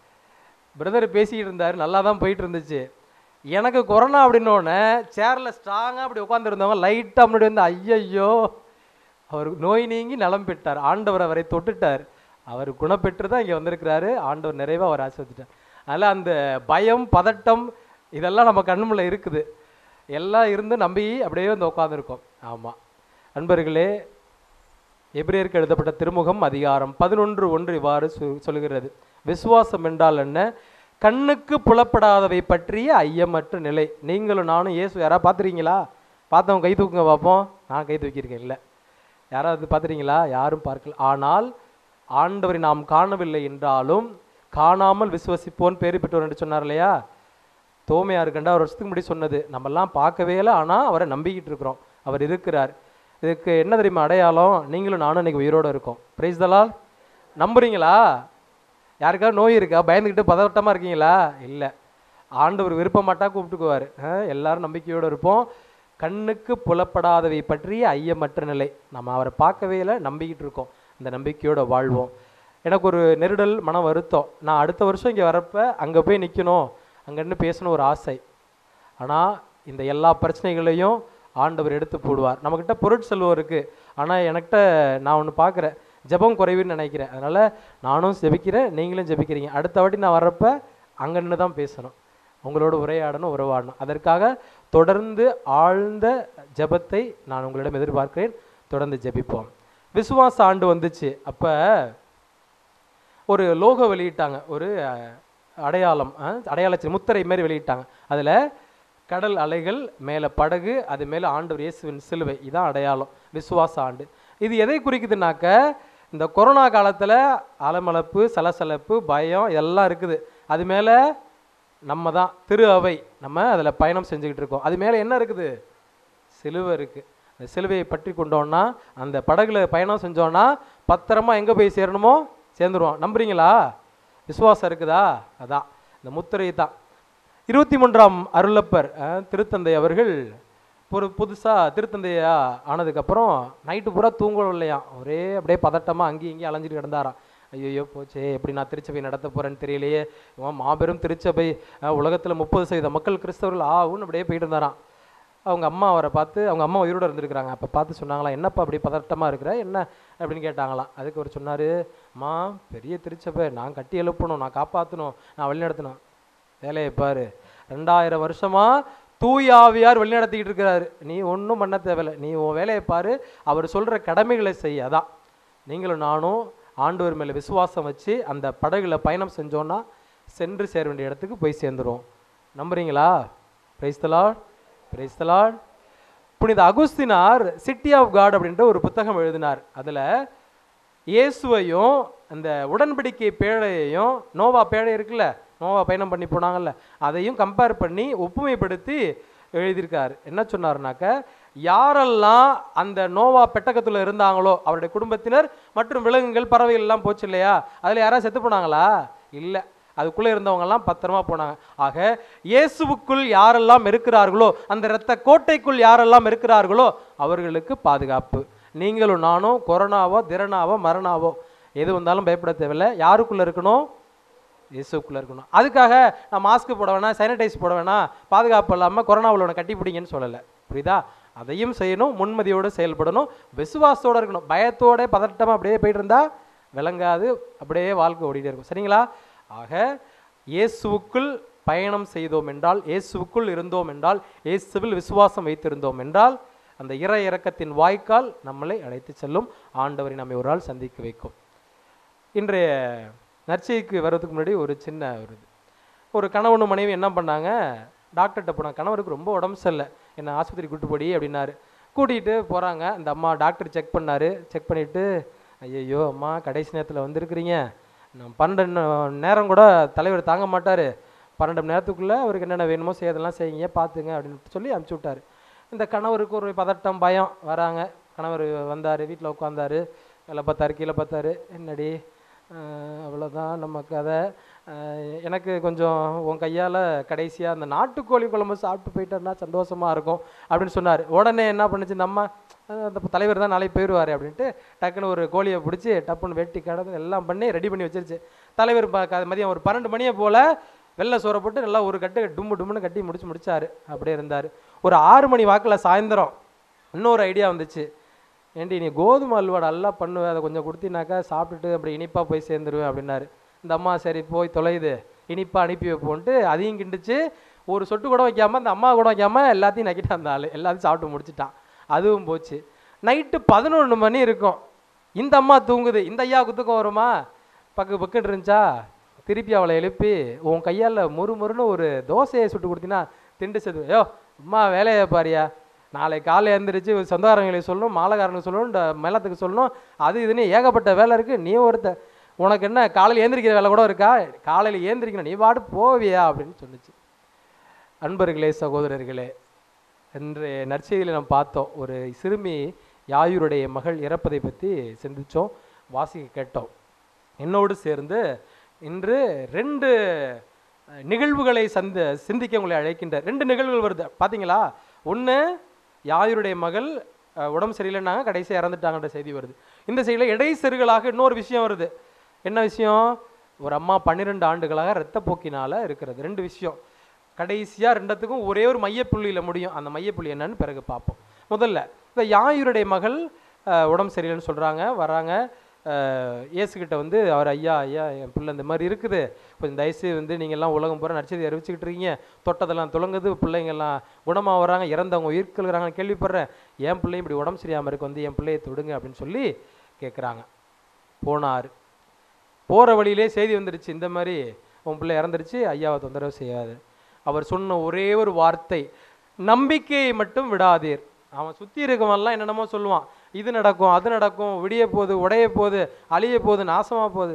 பிரதர் பேசிக்கிட்டு இருந்தார், நல்லா தான் போயிட்டு இருந்துச்சு. எனக்கு கொரோனா அப்படின்னோடனே சேரில் ஸ்ட்ராங்காக அப்படி உட்காந்துருந்தவங்க லைட்டாக முன்னாடி வந்து ஐயையோ அவர் நோய் நீங்கி நலம் பெற்றார், ஆண்டவர் அவரை தொட்டுட்டார், அவர் குணப்பெற்று தான் இங்கே வந்திருக்கிறாரு, ஆண்டவர் நிறைவாக அவர் ஆசீர்வதிட்டார். அதனால் அந்த பயம் பதட்டம் இதெல்லாம் நம்ம கண்ணுமுள்ள இருக்குது. எல்லாம் இருந்து நம்பி அப்படியே வந்து உட்காந்துருக்கோம். ஆமாம் அன்பர்களே, எபிரேயருக்கு எழுதப்பட்ட திருமுகம் அதிகாரம் பதினொன்று ஒன்று இவ்வாறு சொல்லுகிறது. விசுவாசம் என்றால் என்ன? கண்ணுக்கு புலப்படாதவை பற்றிய ஐயமற்ற நிலை. நீங்களும் நானும் இயேசு யாராவது பார்த்துறீங்களா? பார்த்தவங்க கை தூக்குங்க பார்ப்போம். நான் கை தூக்கியிருக்கேன். இல்லை, யாராவது பார்த்துறீங்களா? யாரும் பார்க்கல. ஆனால் ஆண்டவரை நாம் காணவில்லை என்றாலும் காணாமல் விசுவசிப்போன் பேறு பெற்றோர் என்று சொன்னார் இல்லையா? தோமையார் கண்டா ஒரு வருஷத்துக்கு முன்னாடி சொன்னது. நம்மெல்லாம் பார்க்கவே இல்லை, ஆனால் அவரை நம்பிக்கிட்டு இருக்கிறோம். அவர் இருக்கிறார். இதுக்கு என்ன தெரியுமா அடையாளம்? நீங்களும் நானும் இன்னைக்கு உயிரோடு இருக்கோம். Praise the lord. நம்புறீங்களா? யாருக்காவது நோய் இருக்கா? பயந்துக்கிட்டு பதட்டமாக இருக்கீங்களா? இல்லை, ஆண்டவர் விருப்ப மாட்டா கூப்பிட்டுக்குவார். எல்லாரும் நம்பிக்கையோடு இருப்போம். கண்ணுக்கு புலப்படாதவை பற்றிய ஐயமற்ற நிலை. நம்ம அவரை பார்க்கவே இல்லை, நம்பிக்கிட்டு இருக்கோம். அந்த நம்பிக்கையோடு வாழ்வோம். எனக்கு ஒரு நெருடல், மன வருத்தம். நான் அடுத்த வருஷம் இங்கே வரப்போ அங்கே போய் நிற்கணும், அங்கேருந்து பேசணும் ஒரு ஆசை. ஆனால் இந்த எல்லா பிரச்சனைகளையும் ஆண்டவர் எடுத்து போடுவார். நம்மக்கிட்ட பொருட்செல்வம் இருக்குது, ஆனால் எனக்கிட்ட நான் ஒன்று பார்க்குறேன், ஜெபம் குறைவுன்னு நினைக்கிறேன். அதனால் நானும் ஜெபிக்கிறேன், நீங்களும் ஜெபிக்கிறீங்க. அடுத்த வாட்டி நான் வர்றப்போ அங்கே நின்று தான் பேசணும், உங்களோட உரையாடணும், உறவாடணும். அதற்காக தொடர்ந்து ஆழ்ந்த ஜெபத்தை நான் உங்களிடம் எதிர்பார்க்கிறேன். தொடர்ந்து ஜெபிப்போம். விசுவாச ஆண்டு வந்துச்சு. அப்போ ஒரு லோகோ வெளியிட்டாங்க, ஒரு அடையாளம், அடையாள முத்திரை மாரி வெளியிட்டாங்க. அதில் கடல் அலைகள், மேலே படகு, அது மேலே ஆண்டவர் இயேசுவின் சிலுவை. இதான் அடையாளம், விசுவாச ஆண்டு. இது எதை குறிக்குதுனாக்க, இந்த கொரோனா காலத்தில் அலமளப்பு, சலசலப்பு, பயம் இதெல்லாம் இருக்குது. அது மேலே நம்ம தான் திரு அவை, நம்ம அதில் பயணம் செஞ்சுக்கிட்டு இருக்கோம். அது மேலே என்ன இருக்குது? சிலுவை இருக்குது. அந்த சிலுவையை பற்றி கொண்டோன்னா, அந்த படகுல பயணம் செஞ்சோன்னா பத்திரமா எங்கே போய் சேரணுமோ சேர்ந்துருவோம். நம்புறீங்களா? விசுவாசம் இருக்குதா? அதான் இந்த முத்திரை தான். இருபத்தி மூன்றாம் அருளப்பர் திருத்தந்தை அவர்கள் ஒரு புதுசாக திருத்தந்தையா ஆனதுக்கப்புறம் நைட்டு பூரா தூங்கவும் இல்லையா, ஒரே அப்படியே பதட்டமாக அங்கேயும் இங்கேயும் அலைஞ்சிட்டு கிடந்தாராம். ஐயோ போச்சே, எப்படி நான் திருச்சபை நடத்த போகிறேன்னு தெரியலையே, மாபெரும் திருச்சபை, உலகத்தில் முப்பது சதவீத மக்கள் கிறிஸ்தவர்கள் ஆகுன்னு அப்படியே போயிட்டு இருந்தாராம். அவங்க அம்மா அவரை பார்த்து, அவங்க அம்மா உயிரோடு இருந்திருக்கிறாங்க, அப்போ பார்த்து சொன்னாங்களா, என்னப்பா அப்படி பதட்டமாக இருக்கிற என்ன அப்படின்னு கேட்டாங்களாம். அதுக்கு அவர் சொன்னார், அம்மா பெரிய திருச்சபை, நான் கட்டி எழுப்பணும், நான் காப்பாற்றணும், நான் வழிநடத்தணும். வேலையை பாரு, ரெண்டாயிரம் வருஷமாக தூயாவியார் வழிநடத்திக்கிட்டு இருக்கிறாரு, நீ ஒன்றும் பண்ண தேவையில்லை, நீ உன் வேலையை பாரு, அவர் சொல்கிற கடமைகளை செய்ய. அதான் நீங்களும் நானும் ஆண்டவர் மேலே விசுவாசம் வச்சு அந்த படகுல பயணம் செஞ்சோன்னா சென்று சேர வேண்டிய இடத்துக்கு போய் சேர்ந்துரும். நம்புறீங்களா? Praise the lord, praise the lord. புனித அகுஸ்தினார் சிட்டி ஆஃப் காட் அப்படின்ற ஒரு புத்தகம் எழுதினார். அதில் இயேசுவையும் அந்த உடன்படிக்கை பேழையையும், நோவா பேழை இருக்குல்ல, நோவா பயணம் பண்ணி போனாங்கல்ல, அதையும் கம்பேர் பண்ணி ஒப்புமைப்படுத்தி எழுதியிருக்கார். என்ன சொன்னார்னாக்க, யாரெல்லாம் அந்த நோவா பெட்டகத்தில் இருந்தாங்களோ அவருடைய குடும்பத்தினர் மற்றும் விலங்குகள் பறவைகள் எல்லாம் போச்சு இல்லையா, அதில் யாராவது செத்து போனாங்களா? இல்லை, அதுக்குள்ளே இருந்தவங்கெல்லாம் பத்திரமா போனாங்க. ஆக இயேசுவுக்குள் யாரெல்லாம் இருக்கிறார்களோ, அந்த இரத்த கோட்டைக்குள் யாரெல்லாம் இருக்கிறார்களோ அவர்களுக்கு பாதுகாப்பு. நீங்களும் நானும் கொரோனாவோ திரணாவோ மரணாவோ எது வந்தாலும் பயப்பட தேவையில்லை. யாருக்குள்ளே இருக்கணும்? இயேசுக்குள்ளே இருக்கணும். அதுக்காக நான் மாஸ்க் போட வேணாம், சானிடைஸ் போட வேணாம், பாதுகாப்பு இல்லாமல் கொரோனாவில் ஒன்று கட்டி பிடிங்கன்னு சொல்லலை. புரியுதா? அதையும் செய்யணும், முன்மதியோடு செயல்படணும், விசுவாசத்தோடு இருக்கணும். பயத்தோட பதட்டமாக அப்படியே போயிட்டு இருந்தால் விளங்காது, அப்படியே வாழ்க்கை ஓடிட்டே இருக்கும். சரிங்களா? ஆக இயேசுவுக்குள் பயணம் செய்தோம் என்றால், இயேசுவுக்குள் இருந்தோம் என்றால், இயேசுவில் விசுவாசம் வைத்திருந்தோம் என்றால், அந்த இறை இறக்கத்தின் வாய்க்கால் நம்மளை அழைத்து செல்லும். ஆண்டவரை நம்மை ஒரு நாள் சந்திக்க வைக்கும். இன்றைய நற்செய்திக்கு வர்றதுக்கு முன்னாடி ஒரு சின்ன ஒரு இது, ஒரு கணவனும் மனைவி என்ன பண்ணாங்க, டாக்டர்கிட்ட போனாங்க. கணவருக்கு ரொம்ப உடம்பு சரியில்லை, என்னை ஆஸ்பத்திரி கூட்டு போடி அப்படின்னாரு. கூட்டிகிட்டு போகிறாங்க. அந்த அம்மா டாக்டர் செக் பண்ணார். செக் பண்ணிவிட்டு, ஐயையோ அம்மா கடைசி நேரத்தில் வந்திருக்கிறீங்க, நான் பன்னெண்டு நேரம் கூட தலைவர் தாங்க மாட்டார், பன்னெண்டு மணி நேரத்துக்குள்ளே அவருக்கு என்னென்ன வேணுமோ செய்யறதெல்லாம் செய்யுங்க, பார்த்துங்க அப்படின்னு சொல்லி அனுப்பிச்சி விட்டார். இந்த கணவருக்கு ஒரு பதட்டம், பயம். வராங்க, கணவர் வந்தார், வீட்டில் உட்காந்தார், மேலே பார்த்தாரு, கீழே பார்த்தாரு. என்னடி அவ்வளோதான் நம்ம கதை, எனக்கு கொஞ்சம் உன் கையால் கடைசியாக அந்த நாட்டுக்கோழி குழம்பு சாப்பிட்டு போயிட்டோன்னா சந்தோஷமாக இருக்கும் அப்படின்னு சொன்னார். உடனே என்ன பண்ணுச்சு, நம்ம அந்த தலைவர் தான் நாளைக்கு போயிடுவார் அப்படின்ட்டு டக்குன்னு ஒரு கோழியை பிடிச்சி டப்புன்னு வெட்டி கடந்து எல்லாம் பண்ணி ரெடி பண்ணி வச்சிருச்சு. தலைவர் மதியம் ஒரு பன்னெண்டு மணியை போல் வெள்ளை சோறை போட்டு நல்லா ஒரு கட்டு டும்மு டும்முன்னு கட்டி முடிச்சு முடிச்சார். அப்படியே இருந்தார். ஒரு ஆறு மணி வாக்கில் சாயந்தரம் இன்னொரு ஐடியா வந்துச்சு. ஏண்டி நீ கோதுமை அல்வா நல்லா பண்ணுவேன், அதை கொஞ்சம் கொடுத்தினாக்கா சாப்பிட்டுட்டு அப்படி இனிப்பாக போய் சேர்ந்துருவேன் அப்படின்னாரு. இந்த அம்மா சரி போய் தொலையுது, இனிப்பாக அனுப்பி வைப்போன்ட்டு அதையும் கிண்டுச்சு. ஒரு சொட்டு கூட வைக்காமல், அந்த அம்மா கூட வைக்காமல் எல்லாத்தையும் நக்கிட்டான். அந்த ஆள் எல்லாத்தையும் சாப்பிட்டு முடிச்சுட்டான். அதுவும் போச்சு. நைட்டு பதினொன்று மணி இருக்கும். இந்த அம்மா தூங்குது. இந்த ஐயாவுக்கு தூக்கம் வருமா? பக்கு பக்குன்னு இருந்துச்சா, திருப்பி அவளை எழுப்பி உன் கையால் மொறு மொறுன்னு ஒரு தோசையை சுட்டு கொடுத்தீங்கன்னா திண்டு செது, யோ அம்மா வேலையை பாரியா, நாளை காலை எழுந்திரிச்சு சொந்தக்காரங்களுக்கு சொல்லணும், மாலைக்காரனுக்கு சொல்லணும், இந்த மேளத்துக்கு சொல்லணும், அது இதுன்னு ஏகப்பட்ட வேலை இருக்குது. நீ ஒருத்த, உனக்கு என்ன காலையில் ஏந்திரிக்கிற வேலை கூட இருக்கா? காலையில் ஏந்திரிக்கணும், நீ பாட்டு போவியா அப்படின்னு சொன்னிச்சு. அன்பர்களே, சகோதரர்களே, இன்று நற்செய்தியில் நம்ம பார்த்தோம், ஒரு சிறுமி யாயூருடைய மகள் இறப்பதை பற்றி சிந்தித்தோம், வாசிக்க கேட்டோம். என்னோடு சேர்ந்து இன்று ரெண்டு நிகழ்வுகளை சந்த சிந்திக்க உங்களை அழைக்கின்ற ரெண்டு நிகழ்வுகள் வருது. பார்த்தீங்களா? ஒன்று யாயூருடைய மகள் உடம்பு சரியில்லைன்னாங்க, கடைசியாக இறந்துட்டாங்கன்ற செய்தி வருது. இந்த செய்தியில் இடைச்செருகலாக இன்னொரு விஷயம் வருது. என்ன விஷயம்? ஒரு அம்மா பன்னிரெண்டு ஆண்டுகளாக இரத்தப்போக்கினால் இருக்கிறது. ரெண்டு விஷயம் கடைசியாக ரெண்டத்துக்கும் ஒரே ஒரு மையப்புள்ளியில் முடியும். அந்த மையப்புள்ளி என்னன்னு பிறகு பார்ப்போம். முதல்ல இந்த யாயூருடைய மகள் உடம்பு சரியில்லைன்னு சொல்கிறாங்க, வராங்க. இயேசுக்கிட்ட வந்து அவர், ஐயா ஐயா என் பிள்ளை இந்த மாதிரி இருக்குது, கொஞ்சம் தயவுசெய்து வந்து நீங்கள்லாம் உலகம் பூரா நற்செய்தி அறிவிச்சுக்கிட்டு இருக்கீங்க, தொட்டதெல்லாம் துளங்குது, பிள்ளைங்கள்லாம் குணமாக வராங்க, இறந்தவங்க உயிர்கொள்கிறாங்கன்னு கேள்விப்படுறேன், என் பிள்ளையும் இப்படி உடம்பு சரியாமல் இருக்கு, வந்து என் பிள்ளையை தொடுங்க அப்படின்னு சொல்லி கேட்குறாங்க. போனார். போகிற வழியிலே செய்தி வந்துடுச்சு, இந்த மாதிரி உன் பிள்ளை இறந்துருச்சு, ஐயாவை தொந்தரவு செய்யாது. அவர் சொன்ன ஒரே ஒரு வார்த்தை, நம்பிக்கையை மட்டும் விடாதீர். அவன் சுற்றி இருக்கவன்லாம் என்னென்னமோ சொல்லுவான், இது நடக்கும் அது நடக்கும், விடிய போகுது, உடைய போகுது, அழிய போகுது, நாசமாக போகுது.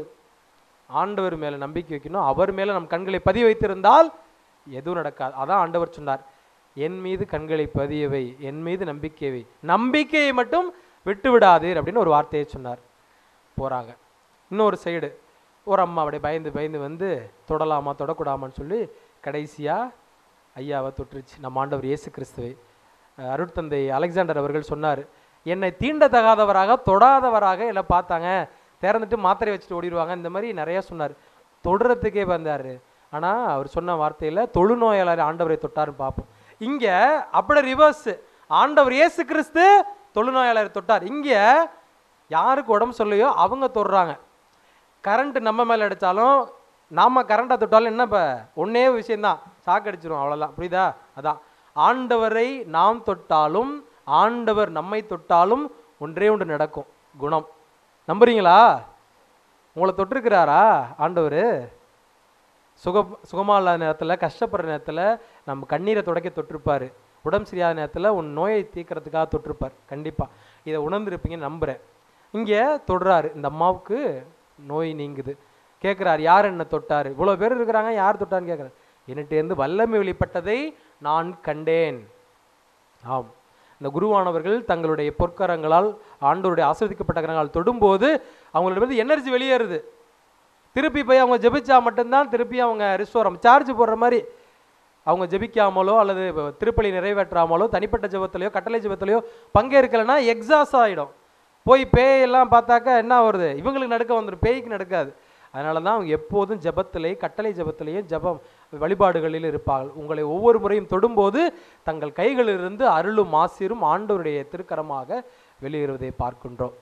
ஆண்டவர் மேலே நம்பிக்கை வைக்கணும். அவர் மேலே நம் கண்களை பதிய வைத்திருந்தால் எதுவும் நடக்காது. அதான் ஆண்டவர் சொன்னார், என் மீது கண்களை பதியவை, என் மீது நம்பிக்கைவை, நம்பிக்கையை மட்டும் விட்டு விடாதீர் அப்படின்னு ஒரு வார்த்தையை சொன்னார். போகிறாங்க. இன்னொரு சைடு ஒரு அம்மா அப்படியே பயந்து பயந்து வந்து தொடலாமா தொடக்கூடாமான்னு சொல்லி கடைசியாக ஐயாவை தொட்டுருச்சு. நம்ம ஆண்டவர் இயேசு கிறிஸ்துவை. அருட்தந்தை அலெக்சாண்டர் அவர்கள் சொன்னார், என்னை தீண்டத்தகாதவராக தொடாதவராக எல்லாம் பார்த்தாங்க, திறந்துட்டு மாத்திரை வச்சுட்டு ஓடிடுவாங்க, இந்த மாதிரி நிறையா சொன்னார். தொடுறதுக்கே வந்தார். ஆனால் அவர் சொன்ன வார்த்தையில் தொழுநோயாளர் ஆண்டவரை தொட்டார்னு பார்ப்போம். இங்கே அப்படியே ரிவர்ஸ், ஆண்டவர் இயேசு கிறிஸ்து தொழுநோயாளர் தொட்டார். இங்கே யாருக்கு உடம்பு சொல்லையோ அவங்க தொடுறாங்க. கரண்ட் நம்ம மேலே அடித்தாலும் நாம் கரண்ட்டை தொட்டாலும் என்ன, இப்போ ஒன்றே விஷயந்தான், சாக்கு அடிச்சிடும், அவ்வளோதான். புரியுதா? அதான் ஆண்டவரை நாம் தொட்டாலும் ஆண்டவர் நம்மை தொட்டாலும் ஒன்றே ஒன்று நடக்கும், குணம். நம்புறீங்களா? உங்களை தொட்டிருக்கிறாரா ஆண்டவர்? சுக சுகமாக இல்லாத நேரத்தில், கஷ்டப்படுற நேரத்தில் நம்ம கண்ணீரை துடைக்க தொட்டிருப்பார். உடம்பு சரியாத நேரத்தில் உன் நோயை தீர்க்கறதுக்காக தொட்டிருப்பார். கண்டிப்பாக இதை உணர்ந்துருப்பீங்கன்னு நம்புகிறேன். இங்கே தொடுறாரு, இந்த அம்மாவுக்கு நோய் நீங்குது. கேட்குறாரு, யார் என்ன தொட்டார்? இவ்வளோ பேர் இருக்கிறாங்க, யார் தொட்டான்னு கேட்குறாரு. என்னிட்டேருந்து வல்லமை வெளிப்பட்டதை நான் கண்டேன். ஆம், இந்த குருவானவர்கள் தங்களுடைய பொற்கரங்களால், ஆண்டவருடைய ஆசீர்வதிக்கப்பட்ட கரங்களால் தொடும்போது அவங்களோட எனர்ஜி வெளியேறுது. திருப்பி போய் அவங்க ஜெபிச்சா மட்டும்தான் திருப்பி அவங்க ரிஸ்டோரம் சார்ஜ் போடுற மாதிரி. அவங்க ஜெபிக்காமலோ அல்லது திருப்பலி நிறைவேற்றாமலோ தனிப்பட்ட ஜெபத்திலையோ கட்டளை ஜெபத்திலையோ பங்கேற்கலைன்னா எக்ஸாஸ்ட் ஆகிடும். போய் பேயெல்லாம் பார்த்தாக்கா என்ன வருது, இவங்களுக்கு நடக்க வந்துடும், பேய்க்கு நடக்காது. அதனால தான் அவங்க எப்போதும் ஜெபத்திலே, கட்டளை ஜெபத்திலேயும் ஜெபம் வழிபாடுகளில் இருப்பார்கள். உங்களை ஒவ்வொரு முறையும் தொடும்போது தங்கள் கைகளிலிருந்து அருளும் ஆசீரும் ஆண்டவருடைய திருக்கரமாக வெளியேறுவதை பார்க்கின்றோம்.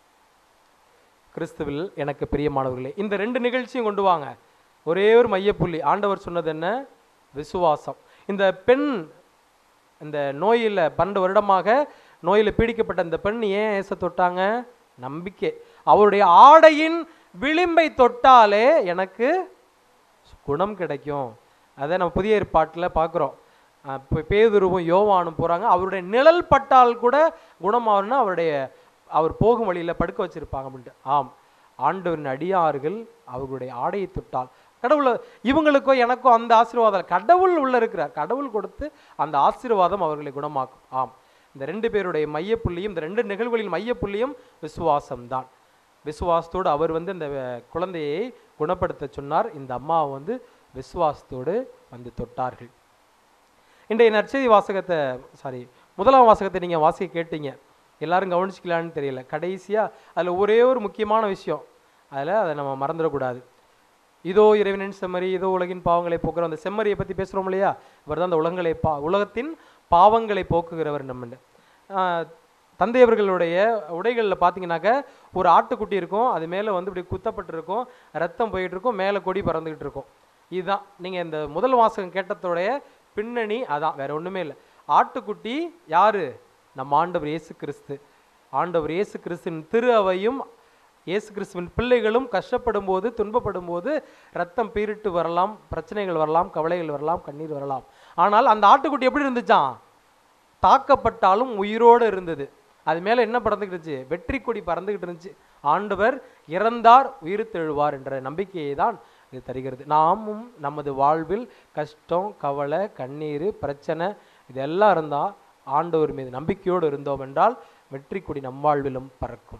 கிறிஸ்துவில் எனக்கு பிரியமானவர்களே, இந்த ரெண்டு நிகழ்ச்சியும் கொண்டு வாங்க. ஒரே ஒரு மையப்புள்ளி, ஆண்டவர் சொன்னது என்ன? விசுவாசம். இந்த பெண் இந்த நோயில் பன்னெண்டு வருடமாக நோயில் பீடிக்கப்பட்ட இந்த பெண் ஏன் ஏச தொட்டாங்க? நம்பிக்கை. அவருடைய ஆடையின் விளிம்பை தொட்டாலே எனக்கு குணம் கிடைக்கும். அதை நம்ம புதிய ஏற்பாட்டில் பார்க்குறோம். பேதுருவும் யோவானும் போகிறாங்க, அவருடைய நிழல் பட்டால் கூட குணமாகணும்னா அவருடைய அவர் போகும் வழியில் படுக்க வச்சிருப்பாங்க அப்படின்ட்டு. ஆம், ஆண்டவரின் அடியார்கள் அவர்களுடைய ஆடையை தொட்டால் கடவுள் இவங்களுக்கோ எனக்கோ அந்த ஆசீர்வாதம் கடவுள் உள்ள இருக்கிறார். கடவுள் கொடுத்து அந்த ஆசீர்வாதம் அவர்களை குணமாக்கும். ஆம், இந்த ரெண்டு பேருடைய மையப்புள்ளியும், இந்த ரெண்டு நிகழ்வுகளின் மையப்புள்ளியும் விசுவாசம்தான். விசுவாசத்தோடு அவர் வந்து இந்த குழந்தையை குணப்படுத்த சொன்னார். இந்த அம்மாவை வந்து விசுவாசத்தோடு வந்து தொட்டார்கள். இன்றைய நற்செய்தி வாசகத்தை சாரி முதலாம் வாசகத்தை நீங்கள் வாசிக்க கேட்டீங்க, எல்லாரும் கவனிச்சிக்கலான்னு தெரியல. கடைசியாக அதில் ஒரே ஒரு முக்கியமான விஷயம், அதில் அதை நம்ம மறந்துடக்கூடாது. இதோ இறைவனின் செம்மறி, இதோ உலகின் பாவங்களை போக்குற அந்த செம்மறியை பற்றி பேசுகிறோம் இல்லையா? இவர் தான் அந்த உலகங்களை பா உலகத்தின் பாவங்களை போக்குகிறவர். நம்ம தந்தையவர்களுடைய உடைகளில் பார்த்தீங்கன்னாக்க ஒரு ஆட்டுக்குட்டி இருக்கும், அது மேலே வந்து இப்படி குத்தப்பட்டிருக்கும், ரத்தம் போயிட்டு இருக்கும், மேலே கொடி பறந்துக்கிட்டு இருக்கும். இதுதான் நீங்கள் இந்த முதல் வாசகம் கேட்டதோடைய பின்னணி, அதான், வேற ஒன்றுமே இல்லை. ஆட்டுக்குட்டி யாரு? நம்ம ஆண்டவர் இயேசு கிறிஸ்து. ஆண்டவர் இயேசு கிறிஸ்துவின் திரு அவையும் இயேசு கிறிஸ்துவின் பிள்ளைகளும் கஷ்டப்படும் போது, துன்பப்படும் போது ரத்தம் பீரிட்டு வரலாம், பிரச்சனைகள் வரலாம், கவலைகள் வரலாம், கண்ணீர் வரலாம். ஆனால் அந்த ஆட்டுக்குட்டி எப்படி இருந்துச்சான்? தாக்கப்பட்டாலும் உயிரோடு இருந்தது. அது மேலே என்ன பறந்துக்கிட்டு இருந்துச்சு? வெற்றி கொடி பறந்துக்கிட்டு இருந்துச்சு. ஆண்டவர் இறந்தார், உயிர் தெழுவார் என்ற நம்பிக்கையை தான் இது தருகிறது. நாமும் நமது வாழ்வில் கஷ்டம், கவலை, கண்ணீர், பிரச்சனை இதெல்லாம் இருந்தால் ஆண்டவர் மீது நம்பிக்கையோடு இருந்தோம் என்றால் வெற்றி கொடி நம் வாழ்விலும் பறக்கும்.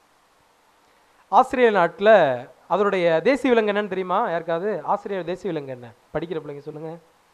ஆஸ்திரேலிய நாட்டில் அதனுடைய தேசிய விலங்கு என்னன்னு தெரியுமா யாருக்காவது? ஆஸ்திரேலிய தேசிய விலங்கு என்ன? படிக்கிற பிள்ளைங்க சொல்லுங்க.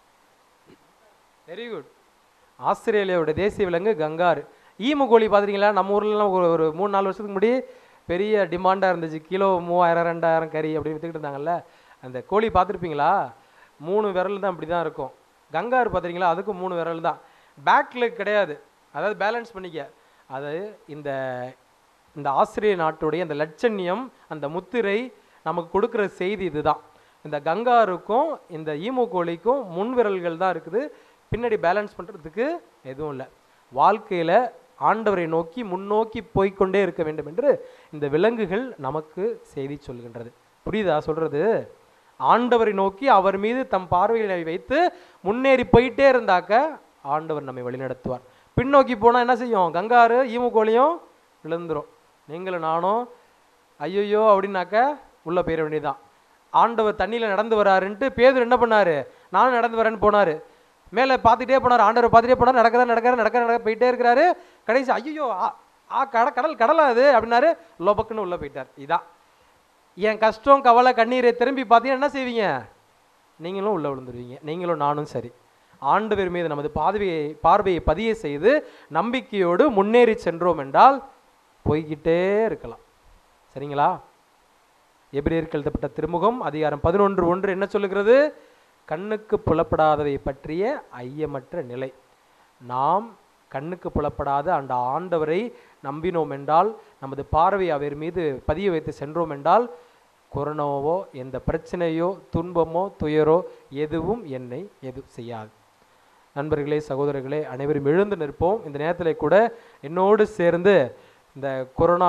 Very good. ஆஸ்திரேலியாவுடைய தேசிய விலங்கு கங்காரு. ஈமு கோழி பார்த்துருக்கீங்களா? நம்ம ஊர்லலாம் ஒரு ஒரு மூணு நாலு வருஷத்துக்கு முன்னாடி பெரிய டிமாண்டாக இருந்துச்சு. கிலோ மூவாயிரம் ரெண்டாயிரம் கறி அப்படி விற்றுக்கிட்டு இருந்தாங்கல்ல. அந்த கோழி பார்த்துருப்பீங்களா? மூணு விரல் தான் இப்படி தான் இருக்கும். கங்காரு பார்த்துருக்கீங்களா? அதுக்கும் மூணு விரல் தான். பேக்கில் கிடையாது, அதாவது பேலன்ஸ் பண்ணிக்க. அது இந்த இந்த ஆஸ்திரேலிய நாட்டுடைய அந்த லட்சண்யம், அந்த முத்திரை நமக்கு கொடுக்குற செய்தி இதுதான். இந்த கங்காருக்கும் இந்த ஈமு கோழிக்கும் முன் விரல்கள் தான் இருக்குது, பின்னாடி பேலன்ஸ் பண்ணுறதுக்கு எதுவும் இல்லை. வாழ்க்கையில் ஆண்டவரை நோக்கி முன்னோக்கி போய்கொண்டே இருக்க வேண்டும் என்று இந்த விலங்குகள் நமக்கு செய்தி சொல்கின்றது. புரியுதா சொல்கிறது? ஆண்டவரை நோக்கி அவர் மீது தம் பார்வையை வைத்து முன்னேறி போயிட்டே இருந்தாக்க ஆண்டவர் நம்மை வழிநடத்துவார். பின்னோக்கி போனால் என்ன செய்யும்? கங்காரு ஈமு கோழியும் விழுந்துடும். நீங்களும் நானும் ஐயோ அப்படின்னாக்க உள்ளே போயிட வேண்டியதுதான். ஆண்டவர் தண்ணியில் நடந்து வராருன்ட்டு பேதுரு என்ன பண்ணார்? நானும் நடந்து வரேன்னு போனார். மேலே பார்த்துட்டே போனார், ஆண்டவர் பார்த்துட்டே போனார். நடக்கதான் நடக்காரு நடக்க நடக்க போயிட்டே இருக்கிறாரு. கடைசி ஐயோ ஆ கட கடல் கடலா அது அப்படின்னாரு, லோபக்குன்னு உள்ளே போயிட்டார். இதான் என் கஷ்டம், கவலை, கண்ணீரை திரும்பி பார்த்தீங்கன்னா என்ன செய்வீங்க? நீங்களும் உள்ளே விழுந்துருவீங்க. நீங்களும் நானும் சரி. ஆண்டவர் மீது நமது பார்வையை பார்வையை பதிய செய்து நம்பிக்கையோடு முன்னேறி சென்றோம் என்றால் போய்கிட்டே இருக்கலாம். சரிங்களா? எபிரேயருக்கு எழுதப்பட்ட திருமுகம் அதிகாரம் பதினொன்று ஒன்று என்ன சொல்லுகிறது? கண்ணுக்கு புலப்படாதவை பற்றிய ஐயமற்ற நிலை. நாம் கண்ணுக்கு புலப்படாத அந்த ஆண்டவரை நம்பினோம் என்றால், நமது பார்வை அவர் மீது பதிய வைத்து சென்றோம் என்றால், கொரோனாவோ எந்த பிரச்சனையோ துன்பமோ துயரோ எதுவும் என்னை எது செய்யாது. நண்பர்களே, சகோதரர்களே, அனைவரும் எழுந்து நிற்போம். இந்த நேரத்தில் கூட என்னோடு சேர்ந்து இந்த கொரோனா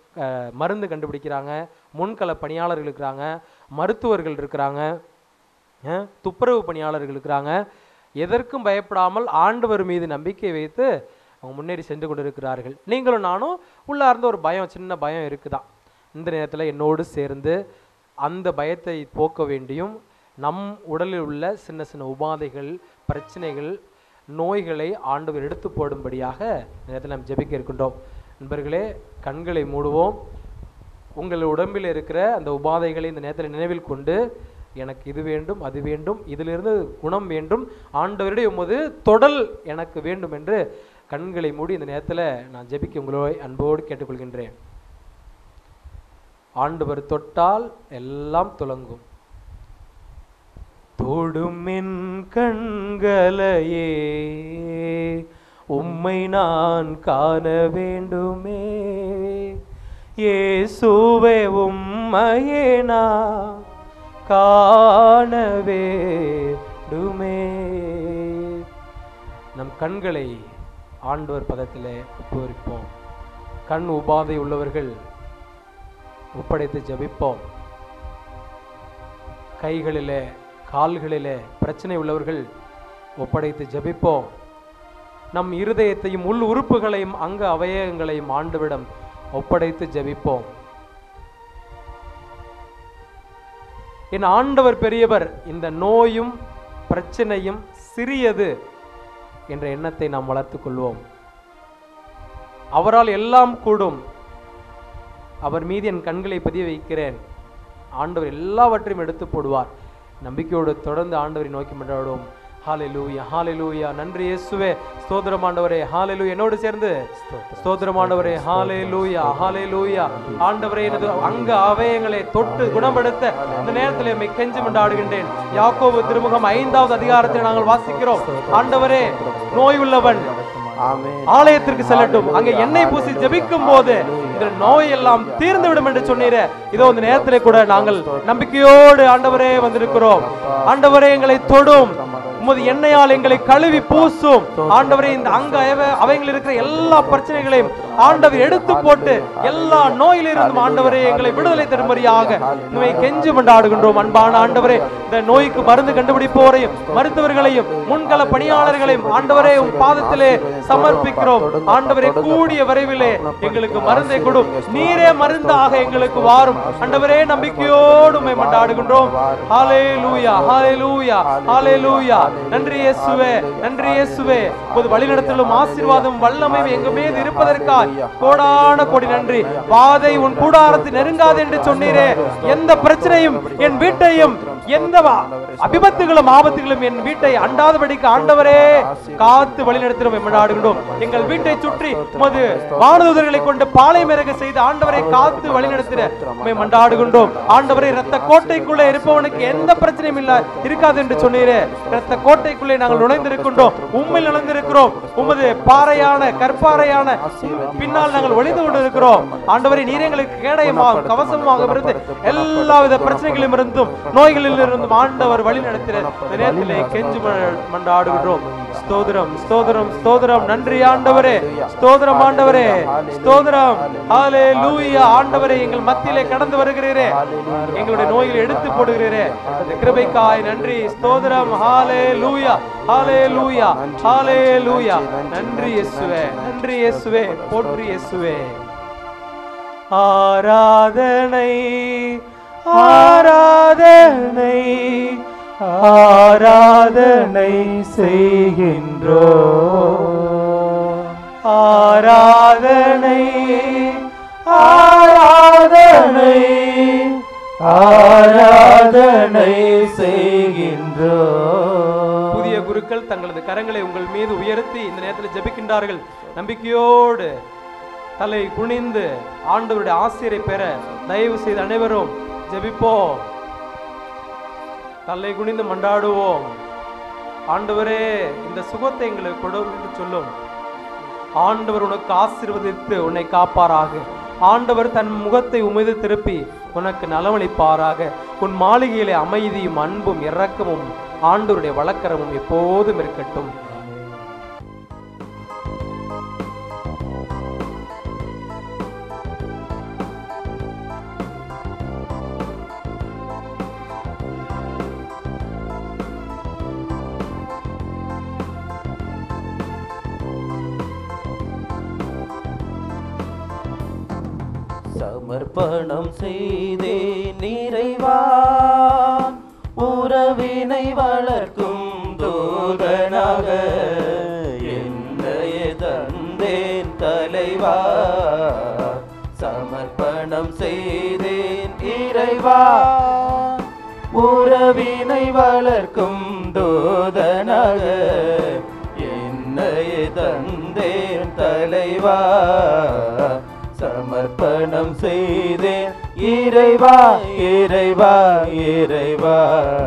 மருந்து கண்டுபிடிக்கிறாங்க, முன்கள பணியாளர்கள் இருக்கிறாங்க, மருத்துவர்கள் இருக்கிறாங்க, அஹ், துப்புரவு பணியாளர்கள் இருக்கிறாங்க. எதற்கும் பயப்படாமல் ஆண்டவர் மீது நம்பிக்கை வைத்து அவங்க முன்னேறி சென்று கொண்டிருக்கிறார்கள். நீங்களும் நானும் உள்ளார்ந்த ஒரு பயம், சின்ன பயம் இருக்குதான். இந்த நேரத்தில் என்னோடு சேர்ந்து அந்த பயத்தை போக்க வேண்டியும் நம் உடலில் உள்ள சின்ன சின்ன உபாதைகள், பிரச்சனைகள், நோய்களை ஆண்டவர் எடுத்து போடும்படியாக இந்த நேரத்தில் நாம் ஜெபிக்க இருக்கின்றோம். நண்பர்களே, கண்களை மூடுவோம். உங்கள் உடம்பில் இருக்கிற அந்த உபாதைகளை இந்த நேரத்தில் நினைவில் கொண்டு, எனக்கு இது வேண்டும், அது வேண்டும், இதிலிருந்து குணம் வேண்டும், ஆண்டவருடைய உமது தொடல் எனக்கு வேண்டும் என்று கண்களை மூடி இந்த நேரத்தில் நான் ஜெபிக்க உங்களோட அன்போடு கேட்டுக்கொள்கின்றேன். ஆண்டவர் தொட்டால் எல்லாம் துலங்கும். தொடும் என் கண்களையே உம்மை நான் காண வேண்டுமே, இயேசுவே உம்மையே நான் காண வேண்டுமே. நம் கண்களை ஆண்டவர் பதத்திலே ஒப்புவிப்போம். கண் உபாதை உள்ளவர்கள் ஒப்படைத்து ஜெபிப்போம். கைகளிலே, கால்களிலே பிரச்சனை உள்ளவர்கள் ஒப்படைத்து ஜெபிப்போம். நம் இருதயத்தையும் உள் உறுப்புகளையும் அங்க அவயவங்களையும் ஆண்டவரிடம் ஒப்படைத்து ஜெபிப்போம். என் ஆண்டவர் பெரியவர், இந்த நோயும் பிரச்சனையும் சிறியது என்ற எண்ணத்தை நாம் வளர்த்துக் கொள்வோம். அவரால் எல்லாம் கூடும். அவர் மீது என் கண்களை பதிய வைக்கிறேன். ஆண்டவர் எல்லாவற்றையும் எடுத்து போடுவார். நம்பிக்கையோடு தொடர்ந்து ஆண்டவரை நோக்கி மன்றாடுவோம். ஹalleluya, ஹalleluya. நன்றி இயேசுவே, ஸ்தோத்திரம் ஆண்டவரே. ஹalleluya. என்னோடு சேர்ந்து ஸ்தோத்திரம் ஆண்டவரே. ஹalleluya, ஹalleluya. ஆண்டவரே, எனது அங்க அவயங்களை தொட்டு குணப்படுத்த இந்த நேரத்தில் உம்மை கெஞ்சி மன்றாடுகின்றேன். யாக்கோபு திருமுகம் ஐந்தாவது அதிகாரத்தில் நாங்கள் வாசிக்கிறோம், ஆண்டவரே, நோய் உள்ளவன் ஆலயத்திற்கு செல்லட்டும், அங்கே எண்ணெய் பூசி ஜெபிக்கும் போது இந்த நோய் எல்லாம் தீர்ந்து விடும் என்று சொன்னீரே. இதோ இந்த நேரத்திலே கூட நாங்கள் நம்பிக்கையோடு ஆண்டவரே வந்திருக்கிறோம். ஆண்டவரே, எங்களை தொடும், உமது எண்ணெயால் எங்களை கழுவி பூசும். ஆண்டவரே, இந்த அங்க அவைகள் இருக்கிற எல்லா பிரச்சனைகளையும் ஆண்டவர் எடுத்து போட்டு எல்லா நோயிலிருந்தும் ஆண்டவரே எங்களை விடுதலை தரும்படியாக உம்மை கெஞ்சி மன்றாடுகின்றோம். அன்பான ஆண்டவரே, இந்த நோய்க்கு மருந்து கண்டுபிடிப்போரையும் மருத்துவர்களையும் முன்கள பணியாளர்களையும் ஆண்டவரே உம் பாதத்திலே சமர்ப்பிக்கிறோம். ஆண்டவரே, கூடிய விரைவிலே எங்களுக்கு மருந்தை கொடும். நீரே மருந்தாக எங்களுக்கு வாரும். ஆண்டவரே, நம்பிக்கையோடு உம்மை மன்றாடுகின்றோம். ஹalleluya, ஹalleluya, ஹalleluya. நன்றி இயேசுவே, நன்றி இயேசுவே. உமது வழிநடத்தலும் ஆசீர்வாதம் வல்லமையும் எங்க மீது இருப்பதற்காக கோடான கோடி நன்றி. வாதை உன் கூடாரத்தை நெருங்காது என்று சொன்னீரே. எந்த பிரச்சனையும் என் வீட்டையும், எந்த அபிபத்துகளும் ஆபத்துகளும் என் வீட்டை அண்டாதபடிக்கு ஆண்டவரே காத்து வழிநடத்திடும் மன்றாடுகின்றோம். எங்கள் வீட்டை சுற்றி உமது வானதூதர்களை கொண்டு பாளையமிறக செய்து ஆண்டவரை காத்து வழிநடத்திட உம்மை மன்றாடுகின்றோம். ஆண்டவரே, இரத்த கோட்டைக்குள்ளே இருப்பவனுக்கு எந்த பிரச்சனையும் இல்ல இருக்காது என்று சொன்னீரே. இரத்த கோட்டைக்குள்ளே நாங்கள் நுழைந்திருக்கின்றோம், உம்மில் நுழைந்திருக்கிறோம். உமது பாறையான கற்பாறையான பின்னால் நாங்கள் ஒளிந்து கொண்டிருக்கிறோம். ஆண்டவரே, நீர் எங்களுக்கு கேடயமாக கவசமாக இருந்து எல்லாவித பிரச்சனைகளிலும் இருந்தும் நோய்களில் இருந்தும் ஆண்டவர் வழி நடத்தின நேரத்திலே கெஞ்சி மன்றாடுகின்றோம். ஸ்தோத்திரம், ஸ்தோத்திரம், ஸ்தோத்திரம். நன்றி ஆண்டவரே, ஸ்தோத்திரம் ஆண்டவரே, ஸ்தோத்திரம். ஹalleluya. ஆண்டவரே, எங்கள் மத்தியிலே கடந்து வருகிறீரே, எங்களுடைய நோய்களை எடுத்து போடுகிறீரே, அந்த கிருபைக்காய் நன்றி. ஸ்தோத்திரம். ஹalleluya, ஹalleluya, ஹalleluya. நன்றி இயேசுவே, நன்றி இயேசுவே, போற்றி இயேசுவே. ஆராதனை, ஆராதனை, ஆராதனை செய்கின்றோம். ஆராதனை, ஆராதனை, ஆராதனை செய்கின்றோம். புதிய குருக்கள் தங்களது கரங்களை உங்கள் மீது உயர்த்தி இந்த நேரத்தில் ஜெபிக்கின்றார்கள். நம்பிக்கையோடு தலை குனிந்து ஆண்டவருடைய ஆசீரை பெற தயவு செய்து அனைவரும் ஜெபிப்போம். தலை குனிந்து மன்றாடுவோம். ஆண்டவரே, இந்த சுகத்தை எங்களுக்கு கொடும் என்று சொல்லும். ஆண்டவர் உனக்கு ஆசீர்வதித்து உன்னை காப்பாராக. ஆண்டவர் தன் முகத்தை உமது திருப்பி உனக்கு நலவளிப்பாராக. உன் மாளிகையிலே அமைதியும் அன்பும் இரக்கமும் ஆண்டவருடைய வழக்கரமும் எப்போதும் இருக்கட்டும். சமர்ப்பணம் செய்தேன் இறைவா, உறவினை வளர்க்கும் தூதனாக என்னையே தந்தேன் தலைவா. சமர்ப்பணம் செய்தேன் இறைவா, உறவினை வளர்க்கும் தூதனாக என்னையே தந்தேன் தலைவா. சமர்ப்பணம் செய்தேன் இறைவா, இறைவா, இறைவா.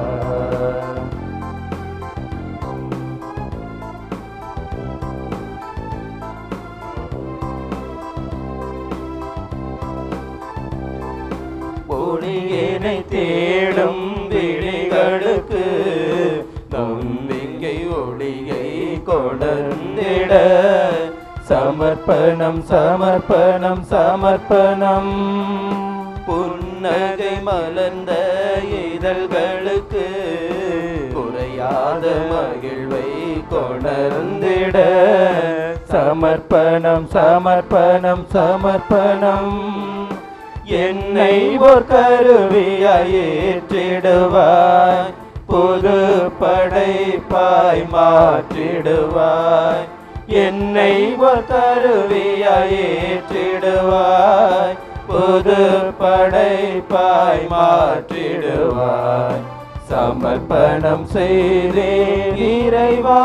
ஒளியினை தேடும் விழிகளுக்கு நம்பிக்கை ஒளியை கொணர்ந்திட சமர்ப்பணம், சமர்ப்பணம், சமர்ப்பணம். புன்னகை மலர்ந்த இதழ்களுக்கு குறையாத மகிழ்வை கொணர்ந்திட சமர்ப்பணம், சமர்ப்பணம், சமர்ப்பணம். என்னை ஓர் கருவியாய் ஏற்றிடுவாய், புது படைப்பாய் மாற்றிடுவாய். என்னை ஓர் கருவியாய் ஏற்றிடுவாய், புது படைப்பாய் மாற்றிடுவாய். சமர்ப்பணம் செய்தேன் இறைவா.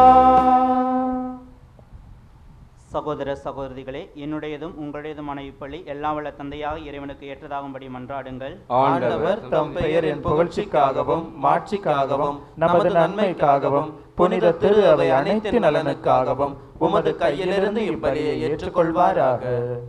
சகோதர சகோதரிகளே, என்னுடையதும் உங்களுடையதுமான இப்பள்ளி எல்லா வல்ல தந்தையாக இறைவனுக்கு ஏற்றதாகும்படி மன்றாடுங்கள். ஆண்டவர் தம் பெயரின் புகழ்ச்சிக்காகவும் மாட்சிக்காகவும் நமது நன்மைக்காகவும் புனித திரு அவை அனைத்து நலனுக்காகவும் உமது கையிலிருந்து இப்பலியை ஏற்றுக்கொள்வாராக.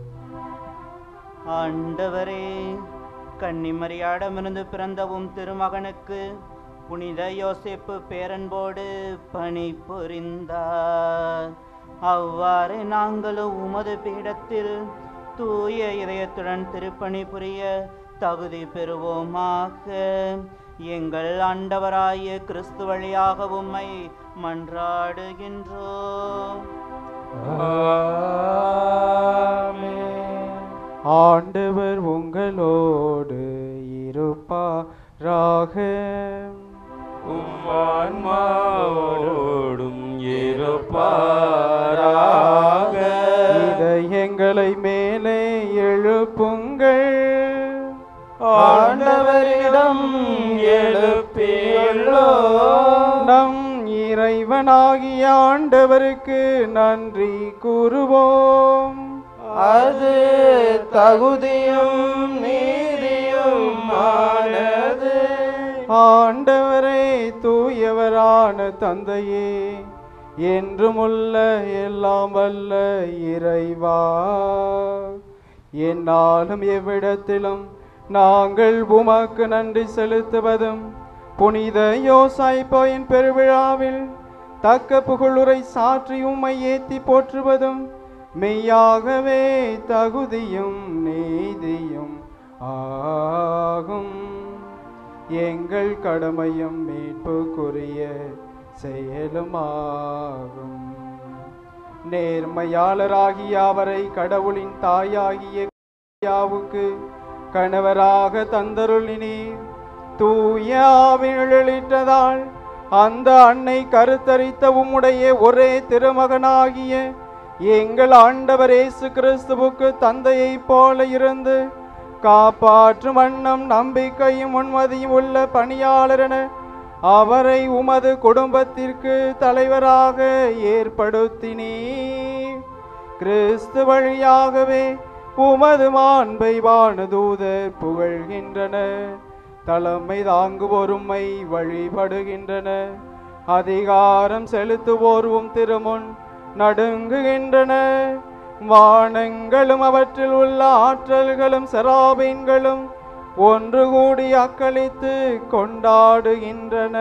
ஆண்டவரே, கன்னிமரியாடமிருந்து பிறந்தவும் திருமகனுக்கு புனித யோசேப்பு பேரன்போடு பணி புரிந்தார். அவ்வாறு நாங்களும் உமது பீடத்தில் தூய இதயத்துடன் திருப்பணி புரிய தகுதி பெறுவோமாக. எங்கள் ஆண்டவராய கிறிஸ்து வழியாக உம்மை மன்றாடுகின்றோம். ஆண்டவர் உங்களோடு இருப்பாராக. உம்மான்மாவோடும் இருப்பாராக. இதயங்களை மேலே எழுப்புங்கள், ஆண்டவரிடம் எழுப்பியுள்ளோம். நம் இறைவனாகிய ஆண்டவருக்கு நன்றி கூறுவோம். அது தகுதியும் நீதியும் ஆனது. ஆண்டவரே, தூயவரான தந்தையே, என்றுமுள்ள எல்லாம் வல்ல இறைவா, என்னாலும் எவ்விடத்திலும் நாங்கள் உமக்கு நன்றி செலுத்துவதும் புனித யோசேப்பின் பெருவிழாவில் தக்க புகழுரை சாற்றி உம்மை ஏத்தி போற்றுவதும் மெய்யாகவே தகுதியும் நீதியும் ஆகும். எங்கள் கடமையும் மீட்புக்குரிய செயலுமாகும். நேர்மையாளராகிய அவரை கடவுளின் தாயாகிய யாவுக்கு கணவராக தந்தருளினீர். தூய ஆவியிட்டதால் அந்த அன்னை கருத்தரித்த உம்முடைய ஒரே திருமகனாகிய எங்கள் ஆண்டவர் இயேசு கிறிஸ்துவுக்கு தந்தையை போல இருந்து காப்பாற்றும் வண்ணம் நம்பிக்கையும் உண்மதியும் உள்ள பணியாளரென அவரை உமது குடும்பத்திற்கு தலைவராக ஏற்படுத்தினீர். கிறிஸ்து வழியாகவே உமது மாண்பை வானதூதர் புகழ்கின்றனர், தலைமை தாங்குவோருமை வழிபடுகின்றனர், அதிகாரம் செலுத்துவோரும் திருமுன் நடுங்குகின்றனர். வானங்களும் அவற்றில் உள்ள ஆற்றல்களும் செராபீன்களும் ஒன்று கூடி அக்களித்து கொண்டாடுகின்றன.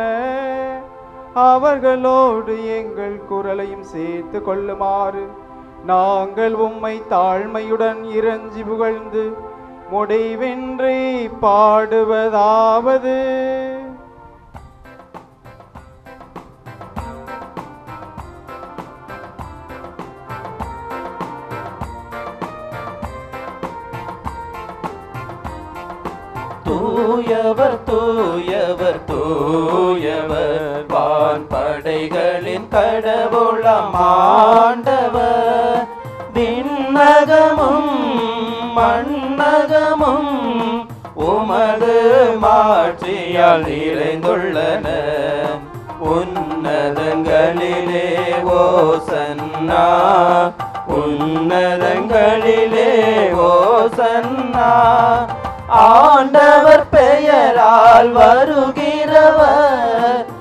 அவர்களோடு எங்கள் குரலையும் சேர்த்து கொள்ளுமாறு நாங்கள் உம்மை தாழ்மையுடன் இறைஞ்சி புகழ்ந்து முடிவின்றி பாடுவதாவது: தூயவர் தூயவர் தூயவர் வான் படைகளின் கடவுளாம் ஆண்டவர். விண்ணகமும் மண்ணகமும் உமது மாட்சியால் நிறைந்துள்ளன. உன்னதங்களிலே ஓசன்னா, உன்னதங்களிலே ஓசன்னா. ஆண்டவர் பெயரால் வருகிறவர்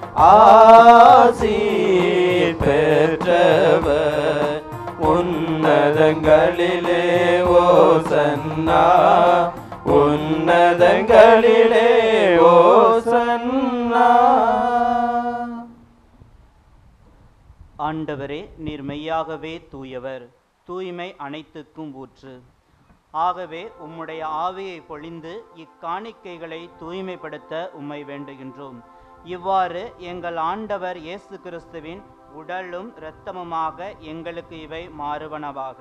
ஆசீர் பெற்றவர். உன்னதங்களிலே ஓசன்னா, உன்னதங்களிலே ஓசன்னா. ஆண்டவரே, நீர் மெய்யாகவே தூயவர், தூய்மை அனைத்துக்கும் ஊற்று. ஆகவே உம்முடைய ஆவியை பொழிந்து இக்காணிக்கைகளை தூய்மைப்படுத்த உம்மை வேண்டுகின்றோம். இவ்வாறு எங்கள் ஆண்டவர் இயேசு கிறிஸ்துவின் உடலும் இரத்தமுமாக எங்களுக்கு இவை மாறுவனவாக.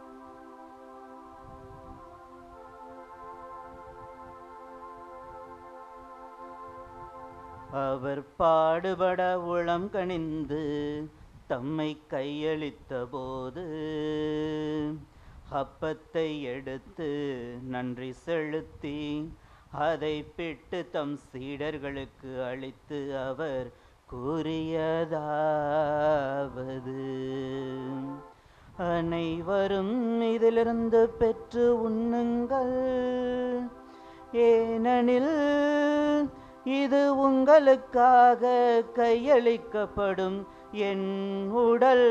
அவர் பாடுபட உளம் கனிந்து தம்மை கையளித்த போது அப்பத்தை எடுத்து நன்றி செலுத்தி அதை பிட்டு தம் சீடர்களுக்கு அளித்து அவர் கூறியதாவது: அனைவரும் இதிலிருந்து பெற்று உண்ணுங்கள், ஏனெனில் இது உங்களுக்காக கையளிக்கப்படும் என் உடல்.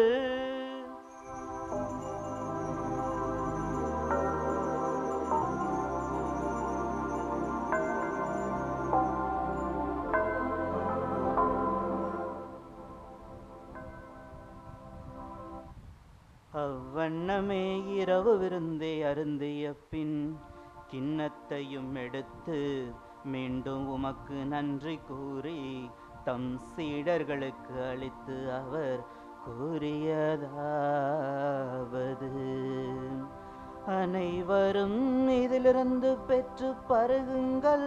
அவ்வண்ணமே இரவு விருந்தை அருந்திய பின் கிண்ணத்தையும் எடுத்து மீண்டும் உமக்கு நன்றி கூறி தம் சீடர்களுக்கு அளித்து அவர் கூறியதாவது: அனைவரும் இதிலிருந்து பெற்று பருகுங்கள்,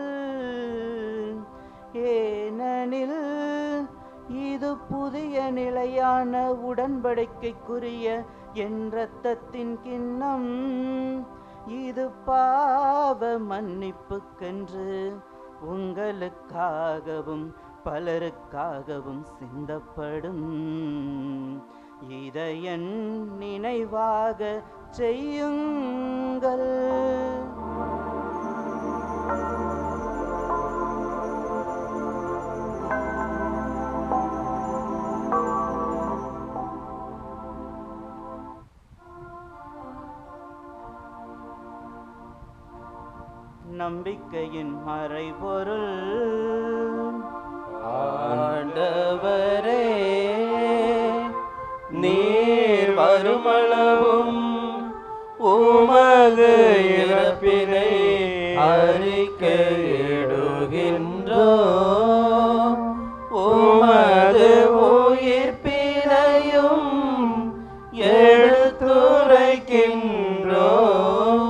ஏனெனில் இது புதிய நிலையான உடன்படிக்கைக்குரிய என் இரத்தத்தின் கிண்ணம். இது பாவ மன்னிப்புக்கென்று உங்களுக்காகவும் பலருக்காகவும் சிந்தப்படும். இதை என் நினைவாக செய்யுங்கள். நம்பிக்கையின் மறைபொருள். ஆண்டவரே, நீர் வருமளவும் உமது இறப்பினை அறிக்கையிடுகின்றோம், உமது உயிர்ப்பினையும் எடுத்துரைக்கின்றோம்.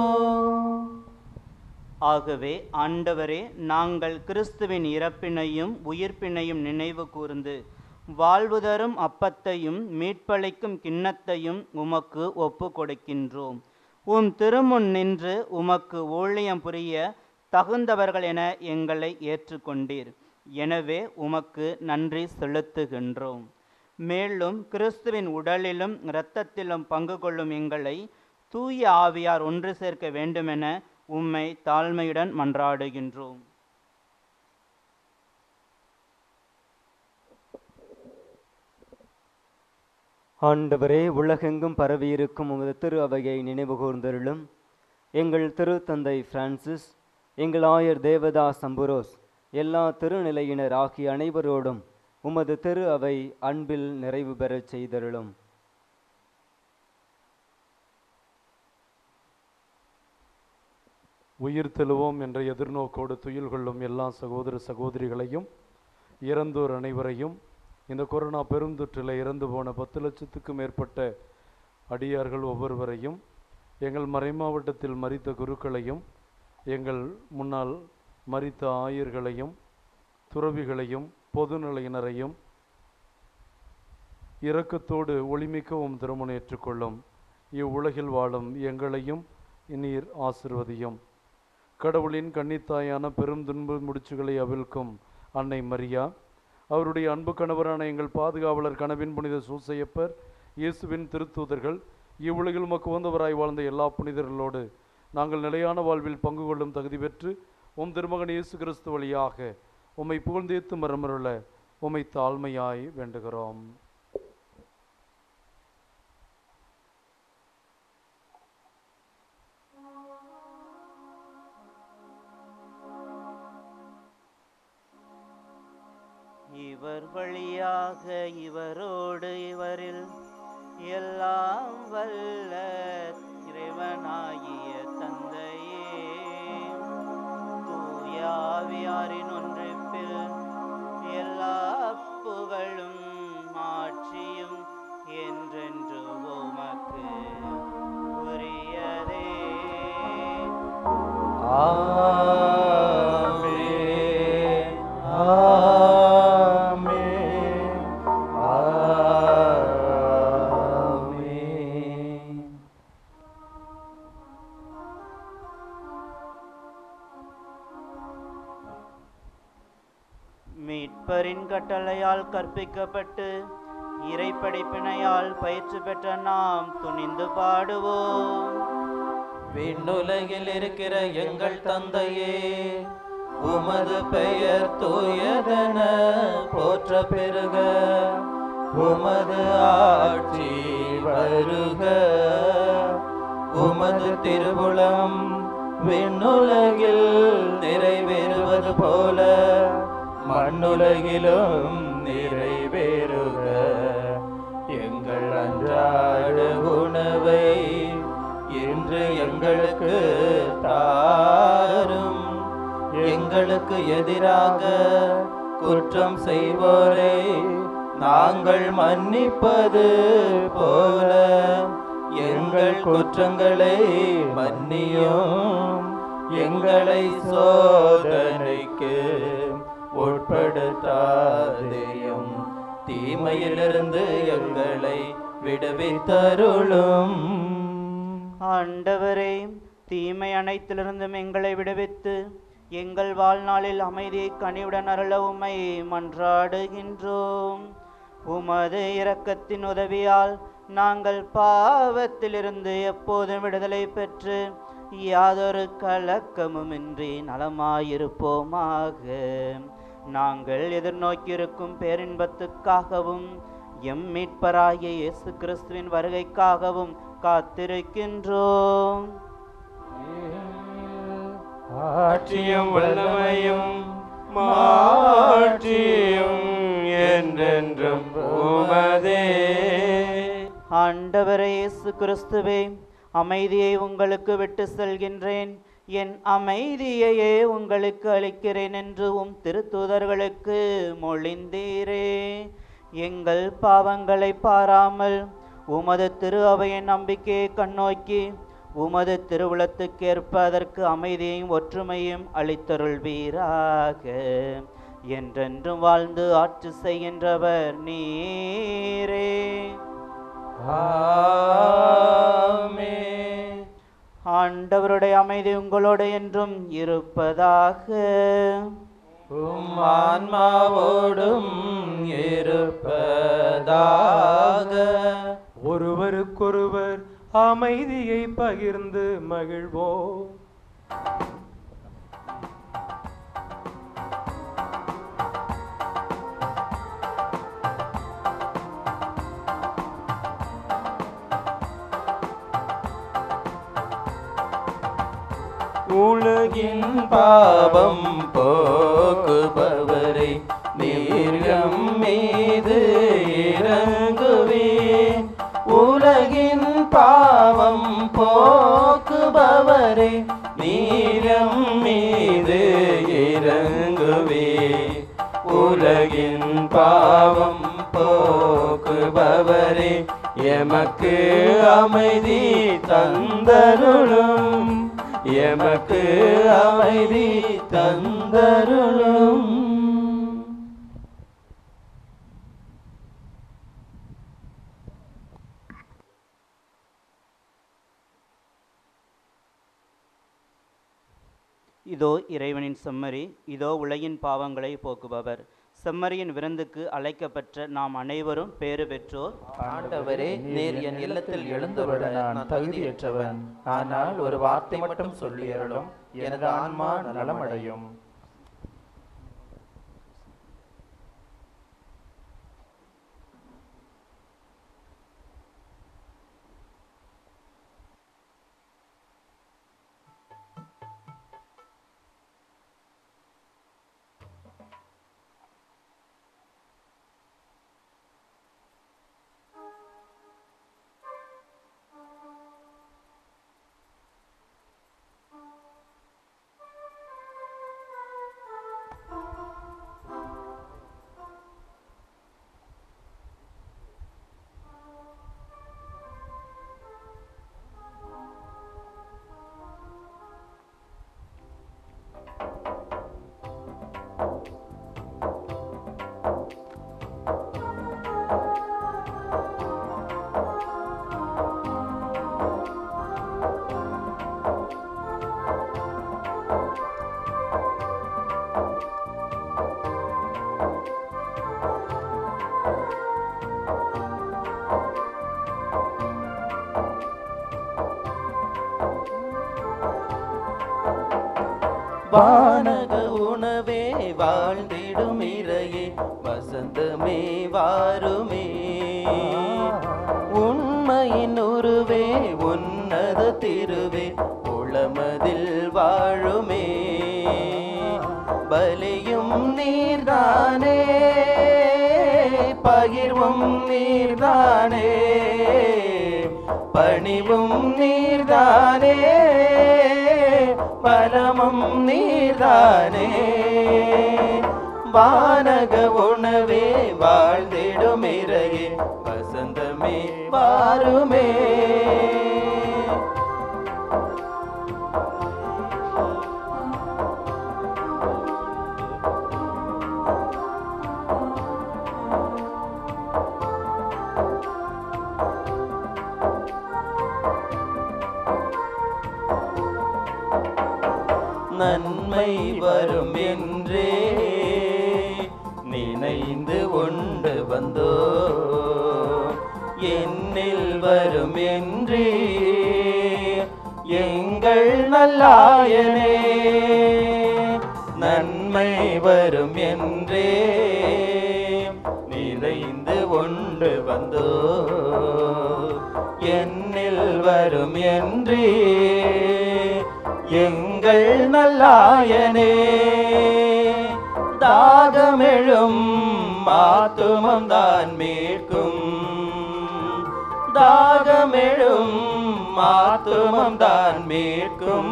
ஆகவே ஆண்டவரே, நாங்கள் கிறிஸ்துவின் இறப்பினையும் உயிர்ப்பினையும் நினைவு கூர்ந்து வாழ்வு தரும் அப்பத்தையும் மீட்பளிக்கும் கிண்ணத்தையும் உமக்கு ஒப்பு கொடுக்கின்றோம். உம் திருமுன் நின்று உமக்கு ஊழியம் புரிய தகுந்தவர்கள் என எங்களை ஏற்றுக்கொண்டீர். எனவே உமக்கு நன்றி செலுத்துகின்றோம். மேலும் கிறிஸ்துவின் உடலிலும் இரத்தத்திலும் பங்கு கொள்ளும் எங்களை தூய ஆவியார் ஒன்று சேர்க்க வேண்டுமென உம்மை தாழ்மையுடன் மன்றாடுகின்றோம். ஆண்டவரே, உலகெங்கும் பரவியிருக்கும் உமது திரு அவையை நினைவு கூர்ந்தருளும். எங்கள் திரு தந்தை பிரான்சிஸ், எங்கள் ஆயர் தேவதாஸ் அம்புரோஸ், எல்லா திருநிலையினர் ஆகிய அனைவரோடும் உமது திரு அவை அன்பில் நிறைவு பெறச் செய்தருளும். உயிர் தெழுவோம் என்ற எதிர்நோக்கோடு துயில் கொள்ளும் எல்லா சகோதர சகோதரிகளையும், இறந்தோர் அனைவரையும், இந்த கொரோனா பெருந்தொற்றில் இறந்து போன பத்து லட்சத்துக்கும் மேற்பட்ட அடியார்கள் ஒவ்வொருவரையும், எங்கள் மறைமாவட்டத்தில் மரித்த குருக்களையும், எங்கள் முன்னாள் மரித்த ஆயர்களையும் துறவிகளையும் பொதுநிலையினரையும் இரக்கத்தோடு ஒளிமிக்கவும் திருமணம் ஏற்றுக்கொள்ளும். இவ்வுலகில் வாழும் எங்களையும் நீர் ஆசிர்வதியும். கடவுளின் கன்னித்தாயான பெரும் துன்ப முடிச்சுகளை அவிழ்க்கும் அன்னை மரியா, அவருடைய அன்பு கணவரான எங்கள் பாதுகாவலர் கனவின் புனித சூசையப்பர், இயேசுவின் திருத்தூதர்கள், இவ்வுலகில் உமக்கு உகந்தவராய் வாழ்ந்த எல்லா புனிதர்களோடு நாங்கள் நிலையான வாழ்வில் பங்கு கொள்ளும் தகுதி பெற்று உம் திருமகன் இயேசு கிறிஸ்து வழியாக உம்மை புகழ்ந்தேத்து மரமருள உம்மை தாழ்மையாய் வேண்டுகிறோம். இவர் வழியாக இவரோடு இவரில் எல்லாம் வல்ல இறைவனாகிய தந்தையே, தூயாவியாரின் ஒன்றிப்பில் எல்லா புகழும் ஆட்சியும் என்றென்று உமக்கு உரியதே. ஆமென். ஆமென். ஆமென். மீட்பரின் கட்டளையால் கற்பிக்கப்பட்டு இறைப்படிப்பினையால் பயிற்சி பெற்ற நாம் துணிந்து பாடுவோம். விண்ணுலகில் இருக்கிற எங்கள் தந்தையே, உமது பெயர் தூயதென போற்ற பெருக, உமது ஆட்சி வருக, உமது திருவுளம் விண்ணுலகில் நிறைவேறுவது போல மண்ணுலகிலும் நிறைவேறுக. எங்கள் அன்றாட உணவை இன்று எங்களுக்கு தாரும். எங்களுக்கு எதிராக குற்றம் செய்வோரை நாங்கள் மன்னிப்பது போல எங்கள் குற்றங்களை மன்னியும். எங்களை சோதனைக்கு உட்படுத்தாதேயும், தீமையிலிருந்து எங்களை விடுவித்தருளும். ஆண்டவரே, தீமை அனைத்திலிருந்தும் எங்களை விடுவித்து எங்கள் வாழ்நாளில் அமைதியை கனிவுடன் அருள உம்மை மன்றாடுகின்றோம். உமது இரக்கத்தின் உதவியால் நாங்கள் பாவத்திலிருந்து எப்போதும் விடுதலை பெற்று யாதொரு கலக்கமுமின்றி நலமாயிருப்போமாக. நாங்கள் எதிர்நோக்கியிருக்கும் பேரின்பத்துக்காகவும் எம் மீட்பராகிய இயேசு கிறிஸ்துவின் வருகைக்காகவும் காத்திருக்கின்றோம். ஆட்சியும் வல்லமையும் மாட்சியும் என்றென்றும் உமதே. ஆண்டவரே இயேசு கிறிஸ்துவே, அமைதியை உங்களுக்கு விட்டு செல்கின்றேன், என் அமைதியையே உங்களுக்கு அளிக்கிறேன் என்று உம் திருத்தூதர்களுக்கு மொழிந்தீரே. எங்கள் பாவங்களை பாராமல் உமது திரு அவையின் நம்பிக்கையை கண்ணோக்கி உமது திருவுளத்துக்கேற்ப அதற்கு அமைதியையும் ஒற்றுமையும் அளித்தருள்வீராக. என்றென்றும் வாழ்ந்து ஆட்சி செய்கின்றவர் நீரே. ஆமென். ஆண்டவருடைய அமைதி உங்களோடு என்றும் இருப்பதாக. உம் ஆன்மாவோடும் இருப்பதாக. ஒருவருக்கொருவர் அமைதியை பகிர்ந்து மகிழ்வோம். உலகின் பாவம் போக்குபவரை நீர் எம் மீது இறங்குவீர். உலகின் பாவம் போக்குபவரை நீர் எம் மீது இறங்குவீர். உலகின் பாவம் போக்குபவரே எமக்கு அமைதி தந்தருளும். எமக்கு அமைதி தந்தருளும். இதோ இறைவனின் செம்மறி, இதோ உலகின் பாவங்களை போக்குபவர். செம்மறியின் விருந்துக்கு அழைக்கப்பெற்ற நாம் அனைவரும் பேறு பெற்றோர். ஆண்டவரே, நீர் என் இல்லத்தில் எழுந்துவிட நான் தகுதியற்றவன். ஆனால் ஒரு வார்த்தை மட்டும் சொல்லியருளும், எனது ஆன்மா நலமடையும். வானக உணவே வாழ்ந்திடும் இறையே, வசந்தமே வாருமே. உண்மையின் உருவே, உன்னத திருவே, உளமதில் வாழுமே. பலியும் நீர்தானே, பகிர்வும் நீர்தானே, பணிவும் நீர்தானே, பரமும் நீர்தானே. வானக உணவே வாழ்ந்திடும் இறையே, வசந்தமே வாருமே. நன்மை வரும் என்றே நினைந்து உண்டு வந்தோ, என்னில் வரும் என்றே எங்கள் நல்லாயனே. நன்மை வரும் என்றே நினைந்து உண்டு வந்தோ, என்னில் வரும் என்றே எங்கள் நல்லாயனே. தாகமெழும் ஆத்துமம் தான் மீட்கும், தாகமெழும் ஆத்துமம் தான் மீட்கும்.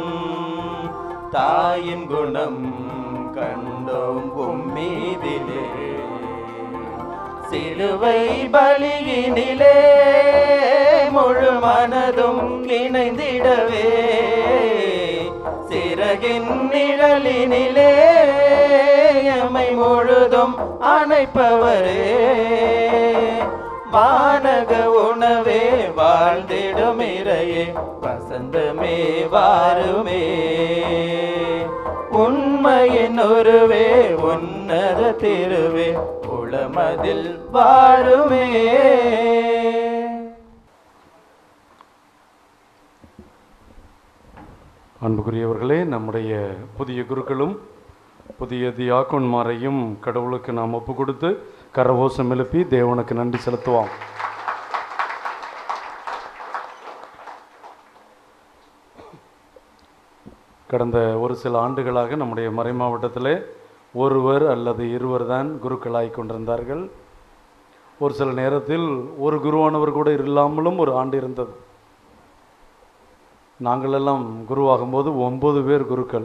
தாயின் குணம் கண்டோம் உம்மீதிலே, சிலுவை பலியினிலே முழு மனதும் இணைந்திடவே. சிறகின் நிழலினிலே எம்மை முழுதும் அணைப்பவரே. வானக உணவே வாழ்ந்திடும் இறையே, வசந்தமே வாருமே. உண்மையின் ஒருவே, உன்னத திருவே, உளமதில் வாருமே. அன்புக்குரியவர்களே, நம்முடைய புதிய குருக்களும் புதிய தியாக்கோன்மாரையும் கடவுளுக்கு நாம் ஒப்பு கொடுத்து கரவோசம் எழுப்பி தேவனுக்கு நன்றி செலுத்துவோம். கடந்த ஒரு சில ஆண்டுகளாக நம்முடைய மறை மாவட்டத்தில் ஒருவர் அல்லது இருவர் தான் குருக்களாய் கொண்டிருந்தார்கள். ஒரு சில நேரத்தில் ஒரு குருவானவர் கூட இல்லாமலும் ஒரு ஆண்டு இருந்தது. நாங்களெல்லாம் குருவாகும்போது ஒன்பது பேர் குருக்கள்.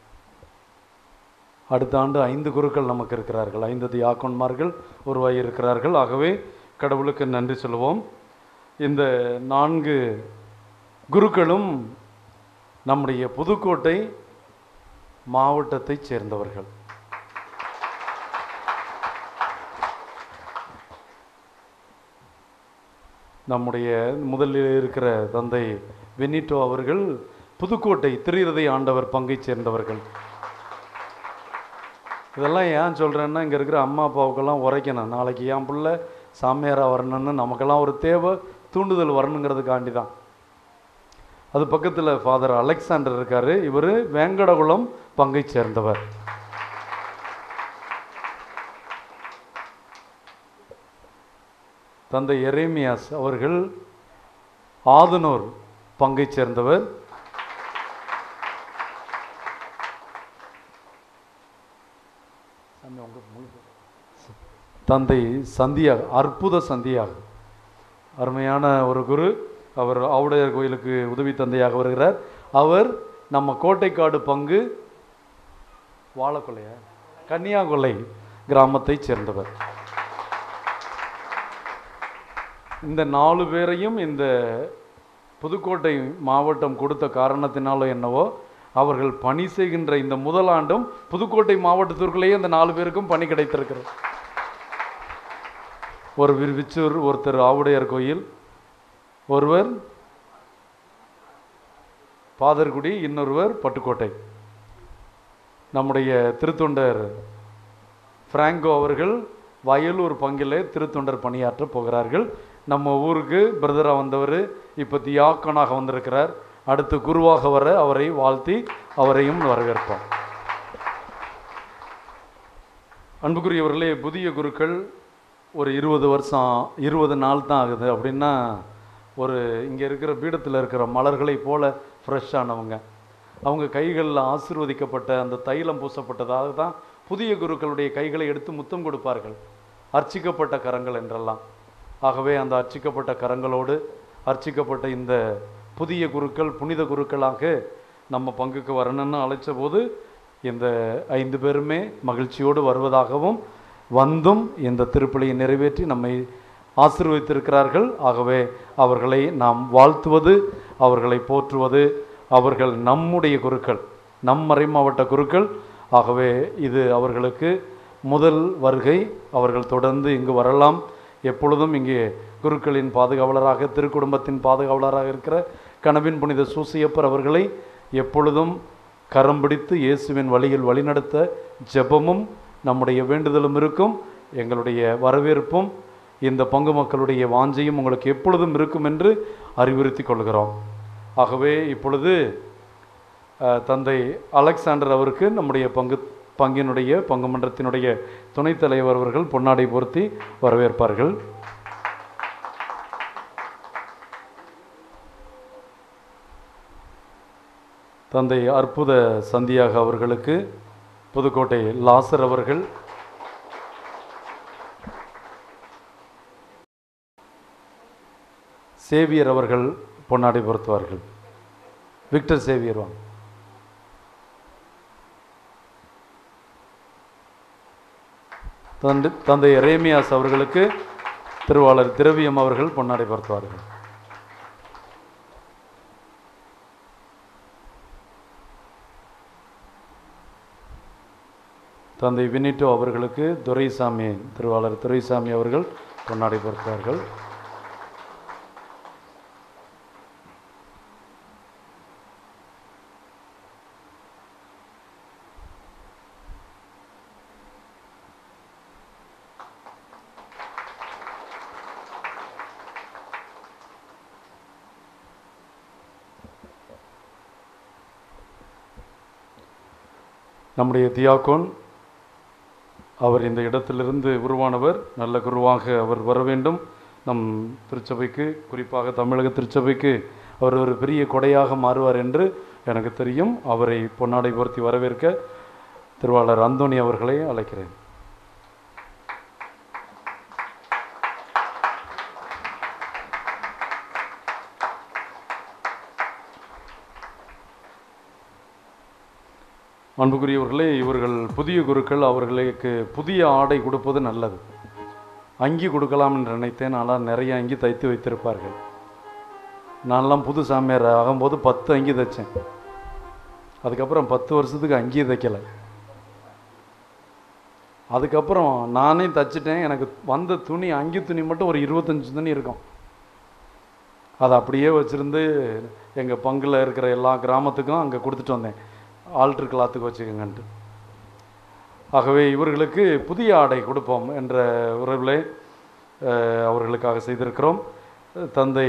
அடுத்த ஆண்டு ஐந்து குருக்கள் நமக்கு இருக்கிறார்கள், ஐந்து தியாக்கோன்மார்கள் உருவாகி இருக்கிறார்கள். ஆகவே கடவுளுக்கு நன்றி சொல்லுவோம். இந்த நான்கு குருக்களும் நம்முடைய புதுக்கோட்டை மாவட்டத்தைச் சேர்ந்தவர்கள். நம்முடைய முதலில் இருக்கிற தந்தை வெனிட்டோ அவர்கள் புதுக்கோட்டை திருஇருதை ஆண்டவர் பங்கை சேர்ந்தவர்கள். இதெல்லாம் ஏன் சொல்கிறேன்னா, இங்கே இருக்கிற அம்மா அப்பாவுக்கெல்லாம் உரைக்கணும். நாளைக்கு என் பிள்ளை சாமியாராக வரணும்னு நமக்கெல்லாம் ஒரு தேவை, தூண்டுதல் வரணுங்கிறதுக்காண்டி தான். அது பக்கத்தில் ஃபாதர் அலெக்சாண்டர் இருக்கார். இவர் வேங்கடகுளம் பங்கை சேர்ந்தவர். தந்தை எரேமியாஸ் அவர்கள் ஆதனூர் பங்கை சேர்ந்தவர். தந்தை சந்தியா, அற்புத சந்தியாக, அருமையான ஒரு குரு. அவர் ஆவுடையார் கோயிலுக்கு உதவி தந்தையாக வருகிறார். அவர் நம்ம கோட்டைக்காடு பங்கு வாழக்கொல்லையா கன்னியாகுலை கிராமத்தை சேர்ந்தவர். இந்த நாலு பேரையும் இந்த புதுக்கோட்டை மாவட்டம் கொடுத்த காரணத்தினாலோ என்னவோ அவர்கள் பணி செய்கின்ற இந்த முதலாண்டும் புதுக்கோட்டை மாவட்டத்திற்குள்ளேயே இந்த நாலு பேருக்கும் பணி கிடைத்திருக்கிறது. ஒரு விச்சூர், ஒருத்தர் ஆவுடையார் கோயில், ஒருவர் பாதர்குடி, இன்னொருவர் பட்டுக்கோட்டை. நம்முடைய திருத்தொண்டர் பிராங்கோ அவர்கள் வயலூர் பங்கிலே திருத்தொண்டர் பணியாற்ற போகிறார்கள். நம்ம ஊருக்கு பிரதராக வந்தவர் இப்போ தியாக்கனாக வந்திருக்கிறார். அடுத்து குருவாக வர அவரை வாழ்த்தி அவரையும் வரவேற்போம். அன்புக்குரியவர்களே, புதிய குருக்கள் ஒரு இருபது வருஷம் இருபது நாள் தான் ஆகுது. அப்படின்னா ஒரு இங்கே இருக்கிற பீடத்தில் இருக்கிற மலர்களை போல ஃப்ரெஷ்ஷானவங்க. அவங்க கைகளில் ஆசீர்வதிக்கப்பட்ட அந்த தைலம் பூசப்பட்டதாக தான் புதிய குருக்களுடைய கைகளை எடுத்து முத்தம் கொடுப்பார்கள். அர்ச்சிக்கப்பட்ட கரங்கள் என்றெல்லாம். ஆகவே அந்த அர்ச்சிக்கப்பட்ட கரங்களோடு அர்ச்சிக்கப்பட்ட இந்த புதிய குருக்கள் புனித குருக்களாக நம்ம பங்குக்கு வரணும்னு அழைச்ச போது இந்த ஐந்து பேருமே மகிழ்ச்சியோடு வருவதாகவும் வந்தும் இந்த திருப்பலியை நிறைவேற்றி நம்மை ஆசீர்வதித்திருக்கிறார்கள். ஆகவே அவர்களை நாம் வாழ்த்துவது, அவர்களை போற்றுவது. அவர்கள் நம்முடைய குருக்கள், நம் மறை மாவட்ட குருக்கள். ஆகவே இது அவர்களுக்கு முதல் வருகை. அவர்கள் தொடர்ந்து இங்கு வரலாம். எப்பொழுதும் இங்கே குருக்களின் பாதுகாவலராக, திருக்குடும்பத்தின் பாதுகாவலராக இருக்கிற கனவின் புனித சூசையப்பர் அவர்களை எப்பொழுதும் கரம் பிடித்து இயேசுவின் வழியில் வழிநடத்த ஜெபமும் நம்முடைய வேண்டுதலும் இருக்கும். எங்களுடைய வரவேற்பும் இந்த பங்கு மக்களுடைய வாஞ்சையும் உங்களுக்கு எப்பொழுதும் இருக்கும் என்று அறிவுறுத்தி கொள்கிறோம். ஆகவே இப்பொழுது தந்தை அலெக்சாண்டர் அவருக்கு நம்முடைய பங்கு பங்கினுடைய பங்கு மன்றத்தினுடைய துணைத் தலைவர் அவர்கள் பொன்னாடை பொருத்தி வரவேற்பார்கள். தந்தை அற்புத சந்தியாக அவர்களுக்கு புதுக்கோட்டை லாசர் அவர்கள், சேவியர் அவர்கள் பொன்னாடை பொருத்துவார்கள். விக்டர் சேவியர் வாங்க. தந்தை தந்தை ரேமியாஸ் அவர்களுக்கு திருவாளர் திரவியம் அவர்கள் பொன்னாடை பொருத்துவார்கள். தந்தை வினிட்டோ அவர்களுக்கு துரைசாமி, திருவாளர் துரைசாமி அவர்கள் பொன்னாடை பொருத்துவார்கள். நம்முடைய தியாகோன் அவர் இந்த இடத்திலிருந்து உருவானவர். நல்ல குருவாக அவர் வர வேண்டும். நம் திருச்சபைக்கு, குறிப்பாக தமிழக திருச்சபைக்கு அவர் ஒரு பெரிய கொடையாக மாறுவார் என்று எனக்கு தெரியும். அவரை பொன்னாடை போர்த்தி வரவேற்க திருவாளர் அந்தோணி அவர்களை அழைக்கிறேன். அன்புக்குரியவர்களே, இவர்கள் புதிய குருக்கள். அவர்களுக்கு புதிய ஆடை கொடுப்பது நல்லது. அங்கி கொடுக்கலாம் என்று நினைத்தேன். ஆனால் நிறைய அங்கி தைத்து வைத்திருப்பார்கள். நான்லாம் புது சாமியார் ஆகும்போது பத்து அங்கி தைச்சேன். அதுக்கப்புறம் பத்து வருஷத்துக்கு அங்கேயே தைக்கலை. அதுக்கப்புறம் நானே தைச்சிட்டேன். எனக்கு வந்த துணி அங்கி துணி மட்டும் ஒரு இருபத்தஞ்சி துணி இருக்கும். அதை அப்படியே வச்சுருந்து எங்கள் பங்கில் இருக்கிற எல்லா கிராமத்துக்கும் அங்கே கொடுத்துட்டு வந்தேன், ஆல்ட்ரு கிளாத்துக்கு வச்சுக்கோங்கன்ட்டு. ஆகவே இவர்களுக்கு புதிய ஆடை கொடுப்போம் என்ற உறவிலே அவர்களுக்காக செய்திருக்கிறோம். தந்தை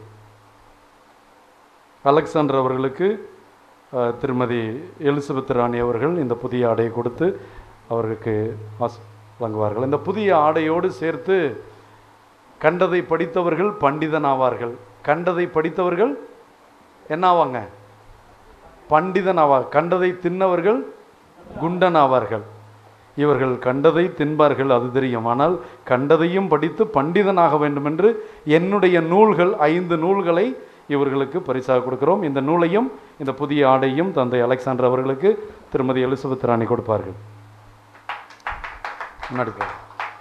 அலெக்சாண்டர் அவர்களுக்கு திருமதி எலிசபெத் ராணி அவர்கள் இந்த புதிய ஆடையை கொடுத்து அவருக்கு ஆஸ் வழங்குவார்கள். இந்த புதிய ஆடையோடு சேர்த்து கண்டதை படித்தவர்கள் பண்டிதன் ஆவார்கள். கண்டதை படித்தவர்கள் என்ன ஆவாங்க? பண்டிதன் ஆவார். கண்டதை தின்னவர்கள் குண்டன் ஆவார்கள். இவர்கள் கண்டதை தின்பார்கள், அது தெரியும். ஆனால் கண்டதையும் படித்து பண்டிதனாக வேண்டும் என்று என்னுடைய நூல்கள் ஐந்து நூல்களை இவர்களுக்கு பரிசாக கொடுக்கிறோம். இந்த நூலையும் இந்த புதிய ஆடையும் தந்தை அலெக்சாண்டர் அவர்களுக்கு திருமதி எலிசபெத் ராணி கொடுப்பார்கள். முன்னாடி போ.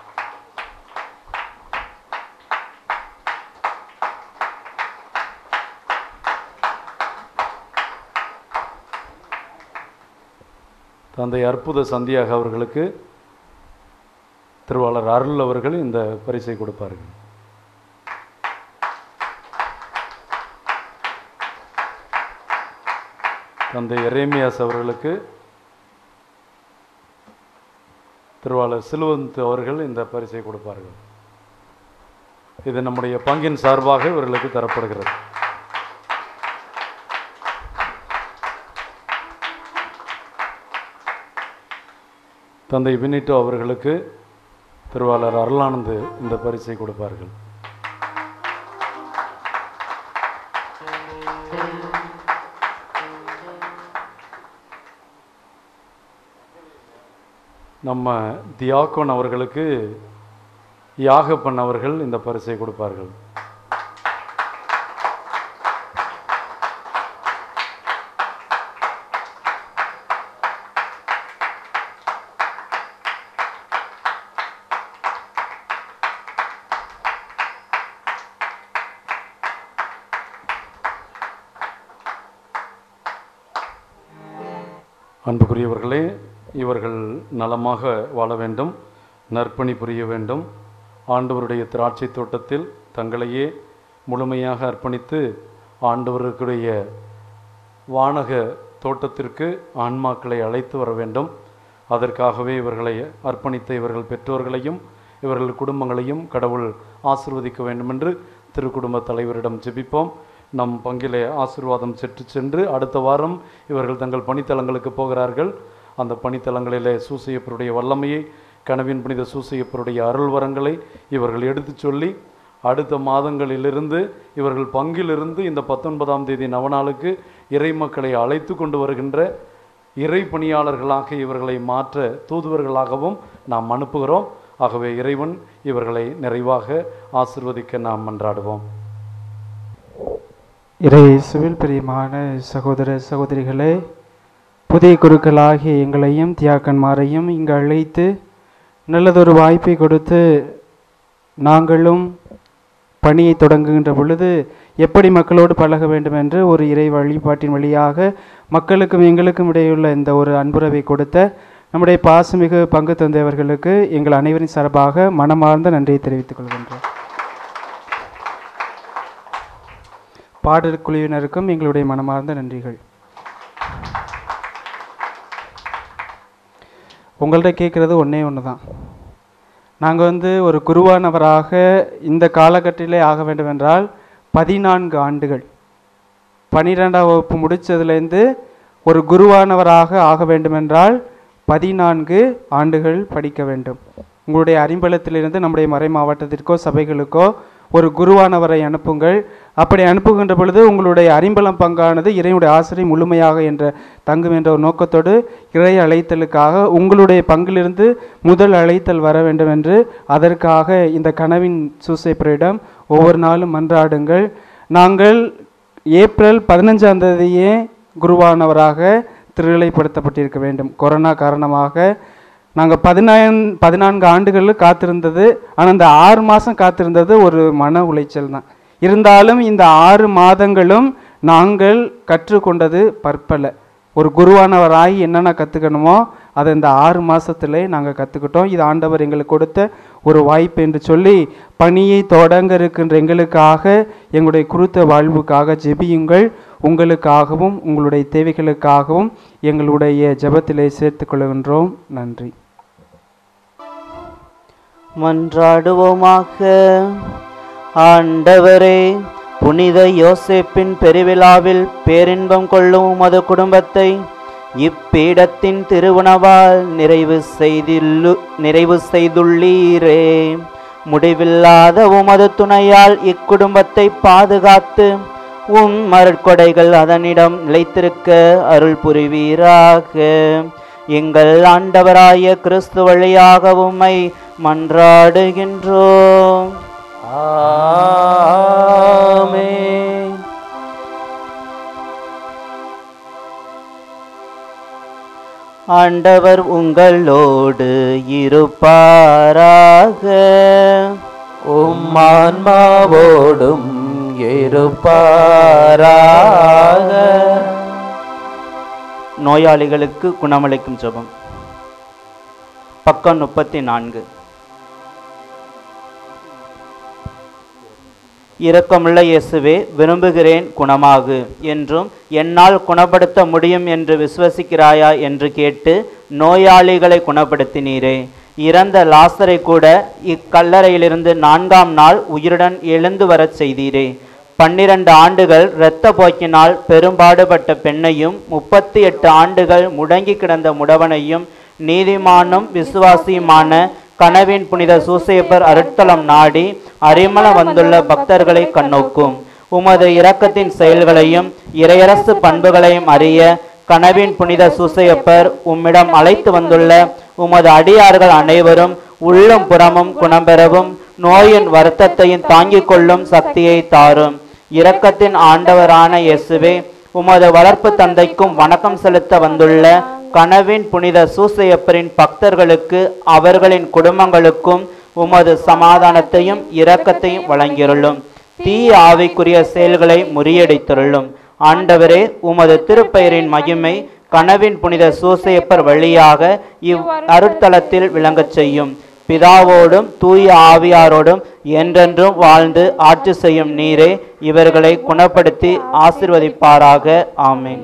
தந்தை அற்புத சந்தியாக அவர்களுக்கு திருவாளர் அருள் அவர்கள் இந்த பரிசை கொடுப்பார்கள். தந்தை எரேமியாஸ் அவர்களுக்கு திருவாளர் சிலுவந்த் அவர்கள் இந்த பரிசை கொடுப்பார்கள். இது நம்முடைய பங்கின் சார்பாக இவர்களுக்கு தரப்படுகிறது. தந்தை வினிட்டோ அவர்களுக்கு திருவாளர் அருளானந்து இந்த பரிசை கொடுப்பார்கள். நம்ம தியாகோன் அவர்களுக்கு யாகப்பன் அவர்கள் இந்த பரிசை கொடுப்பார்கள். அன்புக்குரியவர்களே, இவர்கள் நலமாக வாழ வேண்டும், நற்பணி புரிய வேண்டும், ஆண்டவருடைய திராட்சை தோட்டத்தில் தங்களையே முழுமையாக அர்ப்பணித்து ஆண்டவருடைய வானக தோட்டத்திற்கு ஆன்மாக்களை அழைத்து வர வேண்டும். அதற்காகவே இவர்களை அர்ப்பணித்த இவர்கள் பெற்றோர்களையும் இவர்கள் குடும்பங்களையும் கடவுள் ஆசிர்வதிக்க வேண்டும் என்று திருக்குடும்ப தலைவரிடம் ஜெபிப்போம். நம் பங்கிலே ஆசீர்வாதம் சென்று சென்று அடுத்த வாரம் இவர்கள் தங்கள் பணித்தலங்களுக்கு போகிறார்கள். அந்த பணித்தலங்களிலே சூசையப்பருடைய வல்லமையை, கனவின் புனித சூசையப்பருடைய அருள் வரங்களை இவர்கள் எடுத்து சொல்லி அடுத்த மாதங்களிலிருந்து இவர்கள் பங்கிலிருந்து இந்த பத்தொன்பதாம் தேதி நவநாளுக்கு இறை மக்களை அழைத்து கொண்டு வருகின்ற இறை பணியாளர்களாக இவர்களை மாற்ற தூதுவர்களாகவும் நாம் அனுப்புகிறோம். ஆகவே இறைவன் இவர்களை நிறைவாக ஆசிர்வதிக்க நாம் மன்றாடுவோம். இறையேசுவில் பிரியமான சகோதர சகோதரிகளே, புதிய குருக்களாகிய எங்களையும் தியாக்கன்மாரையும் இங்கு அழைத்து நல்லதொரு வாய்ப்பை கொடுத்து நாங்களும் பணியை தொடங்குகின்ற பொழுது எப்படி மக்களோடு பழக வேண்டும் என்று ஒரு இறை வழிபாட்டின் வழியாக மக்களுக்கும் எங்களுக்கும் இடையுள்ள இந்த ஒரு அன்புறவை கொடுத்த நம்முடைய பாசமிகு பங்கு தந்தையவர்களுக்கு எங்கள் அனைவரின் சார்பாக மனமார்ந்த நன்றியை தெரிவித்துக் கொள்கின்றோம். பாடல் குழுவினருக்கும் எங்களுடைய மனமார்ந்த நன்றிகள். உங்கள்கிட்ட கேட்குறது ஒன்றே ஒன்று தான். நாங்கள் வந்து ஒரு குருவானவராக இந்த காலகட்டத்திலே ஆக வேண்டும் என்றால் பதினான்கு ஆண்டுகள், பனிரெண்டாம் வகுப்பு முடித்ததுலேருந்து ஒரு குருவானவராக ஆக வேண்டுமென்றால் பதினான்கு ஆண்டுகள் படிக்க வேண்டும். உங்களுடைய அறிம்பலத்திலிருந்து நம்முடைய மறை மாவட்டத்திற்கோ சபைகளுக்கோ ஒரு குருவானவரை அனுப்புங்கள். அப்படி அனுப்புகின்ற பொழுது உங்களுடைய அறிம்பலம் பங்கானது இறைவனுடைய ஆசிரியை முழுமையாக என்ற தங்கும் என்ற ஒரு நோக்கத்தோடு இறை அழைத்தலுக்காக உங்களுடைய பங்கிலிருந்து முதல் அழைத்தல் வர வேண்டும் என்று அதற்காக இந்த கனவின் சூசைப்பரிடம் ஒவ்வொரு நாளும் மன்றாடுங்கள். நாங்கள் ஏப்ரல் பதினஞ்சாம் தேதியே குருவானவராக திருநிலைப்படுத்தப்பட்டிருக்க வேண்டும். கொரோனா காரணமாக நாங்கள் பதினான் பதினான்கு ஆண்டுகள் காத்திருந்தது. ஆனால் இந்த ஆறு மாதம் காத்திருந்தது ஒரு மன உளைச்சல் தான். இருந்தாலும் இந்த ஆறு மாதங்களும் நாங்கள் கற்றுக்கொண்டது பற்பல. ஒரு குருவானவராகி என்னென்ன கற்றுக்கணுமோ அதை இந்த ஆறு மாதத்துலேயே நாங்கள் கற்றுக்கிட்டோம். இது ஆண்டவர் எங்களுக்கு கொடுத்த ஒரு வாய்ப்பு என்று சொல்லி பணியை தொடங்க இருக்கின்ற எங்களுக்காக, எங்களுடைய குருத்த வாழ்வுக்காக ஜெபியுங்கள். உங்களுக்காகவும் உங்களுடைய தேவைகளுக்காகவும் எங்களுடைய ஜெபத்திலே சேர்த்து கொள்கின்றோம். நன்றி. மன்றாடுவோமாக. ஆண்டவரே, புனித யோசேப்பின் பெருவிழாவில் பேரின்பம் கொள்ளும் உமது குடும்பத்தை இப்பீடத்தின் திருவுணவால் நிறைவு செய்துள்ளு நிறைவு செய்துள்ளீரே. முடிவில்லாத உமது துணையால் இக்குடும்பத்தை பாதுகாத்து உம் மருட்கொடைகள் அதனிடம் நிலைத்திருக்க அருள் புரிவீராக. எங்கள் ஆண்டவராய கிறிஸ்து வழியாக உம்மை மன்றாடுகின்றோம். ஆமென். ஆண்டவர் உங்களோடு இருப்பாராக. உம் ஆன்மாவோடும் இருப்பாராக. நோயாளிகளுக்கு குணமளிக்கும் ஜெபம். பக்கம் முப்பத்தி நான்கு. இரக்கமுள்ள இயேசுவே, விரும்புகிறேன் குணமாகு என்றும் என்னால் குணப்படுத்த முடியும் என்று விசுவசிக்கிறாயா என்று கேட்டு நோயாளிகளை குணப்படுத்தினீரே. இறந்த லாசரை கூட இக்கல்லறையிலிருந்து நான்காம் நாள் உயிருடன் எழுந்து வரச் செய்தீரே. பன்னிரண்டு ஆண்டுகள் இரத்த போக்கினால் பெரும்பாடுபட்ட பெண்ணையும் முப்பத்தி எட்டு ஆண்டுகள் முடங்கி கிடந்த முடவனையும் நீதிமானும் விசுவாசியுமான கனவின் புனித சூசையப்பர் அருட்தலம் நாடி அரிமள வந்துள்ள பக்தர்களை கண்ணோக்கும். உமது இரக்கத்தின் செயல்களையும் இறையரசு பண்புகளையும் அறிய கனவின் புனித சூசையப்பர் உம்மிடம் அழைத்து வந்துள்ள உமது அடியார்கள் அனைவரும் உள்ளும் புறமும் குணம்பெறவும் நோயின் வருத்தத்தையும் தாங்கிக் கொள்ளும் சக்தியை தாரும். இரக்கத்தின் ஆண்டவரான இயேசுவே, உமது வளர்ப்பு தந்தைக்கும் வணக்கம் செலுத்த வந்துள்ள கனவின் புனித சூசையப்பரின் பக்தர்களுக்கு அவர்களின் குடும்பங்களுக்கும் உமது சமாதானத்தையும் இரக்கத்தையும் வழங்கியுள்ளும். தீய ஆவிக்குரிய செயல்களை முறியடித்துள்ளும். ஆண்டவரே, உமது திருப்பெயரின் மகிமை கனவின் புனித சூசையப்பர் வழியாக இவ் அருட்தலத்தில் விளங்கச் செய்யும். பிதாவோடும் தூய ஆவியாரோடும் என்றென்றும் வாழ்ந்து ஆட்சி செய்யும் நீரே இவர்களை குணப்படுத்தி ஆசீர்வதிப்பாராக. ஆமென்.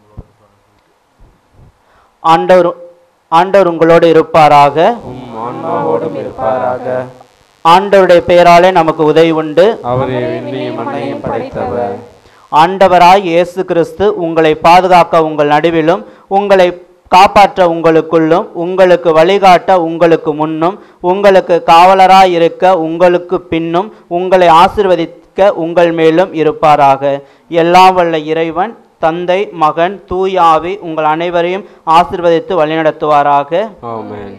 ஆண்டவர் ஆண்டவர் உங்களோடு இருப்பாராக. ஆன்மாவோடும் இருப்பாராக. ஆண்டவருடைய பெயராலே நமக்கு உதவி உண்டு. அவரே விண்ணையும் மண்ணையும் படைத்தவர். ஆண்டவராய் இயேசு கிறிஸ்து உங்களை பாதுகாக்க உங்கள் நடுவிலும், உங்களை காப்பாற்ற உங்களுக்குள்ளும், உங்களுக்கு வழிகாட்ட உங்களுக்கு முன்னும், உங்களுக்கு காவலராய் இருக்க உங்களுக்கு பின்னும், உங்களை ஆசீர்வதிக்க உங்கள் மேலும் இருப்பாராக. எல்லாம் வல்ல இறைவன் தந்தை, மகன், தூய ஆவி உங்கள் அனைவரையும் ஆசீர்வதித்து வழிநடத்துவாராக. ஆமென்.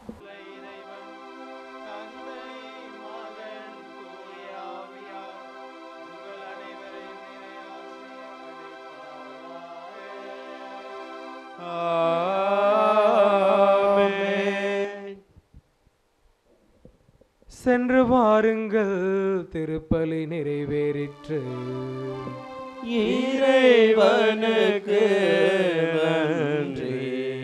சென்று வாருங்கள், திருப்பலி நிறைவேறிற்று. இறைவனுக்கு நன்றி.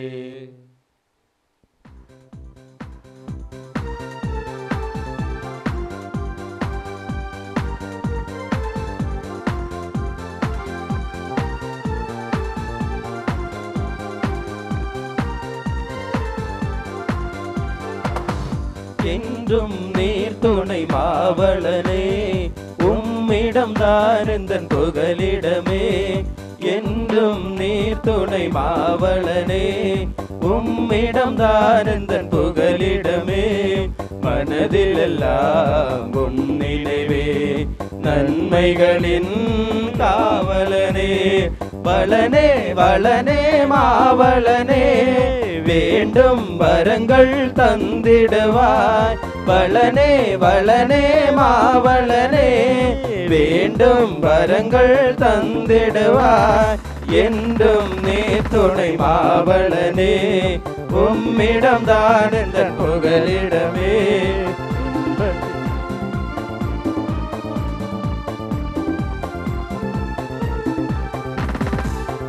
என்றும் நீர் துணை மாவளனே, உம்மிடம் தானந்தன் புகலிடமே. என்றும் நீர் துணை மாவளனே, உம்மிடம் தானந்தன் புகலிடமே. மனதில் எல்லாம் உம் நினைவே, நன்மைகளின் காவலனே. வளனே வளனே மாவளனே, வேண்டும் வரங்கள் தந்திடுவாய். வளனே வளனே மாவளனே, வேண்டும் வரங்கள் தந்திடுவாய். என்றும் நீ துணை மாவளனே, உம்மிடம் தான் இந்த புகலிடமே.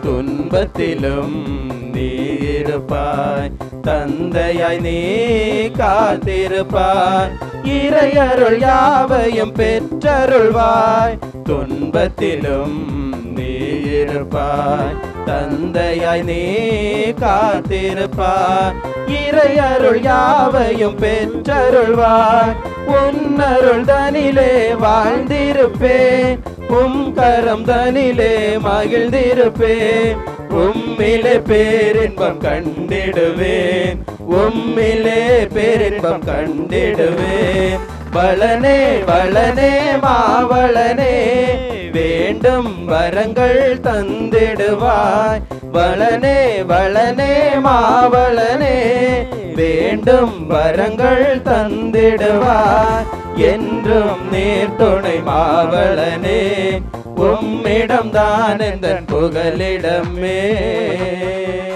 துன்பத்திலும் நீ இருப்பாய். தந்தையாய் நீ காத்திருப்பாய், இறையருள் யாவையும் பெற்றருள்வாய். துன்பத்திலும் நீ இருப்பாய், தந்தையாய் நீ காத்திருப்பாய், இறையருள் யாவையும் பெற்றருள்வாய். உன்னருள் தனிலே வாழ்ந்திருப்பேன், உம் கரம் தனிலே மகிழ்ந்திருப்பேன். உம்மிலே பேரின்பம் கண்டிடுவேன், உம்மிலே பேரின்பம் கண்டிடுவேன். வளனே வளனே மாவளனே, வேண்டும் வரங்கள் தந்திடுவாய். வளனே வளனே மாவளனே, வேண்டும் வரங்கள் தந்திடுவாய். என்றும் நீர் துணை மாவளனே, உம்மிடம் தான் எந்தன் புகலிடமே.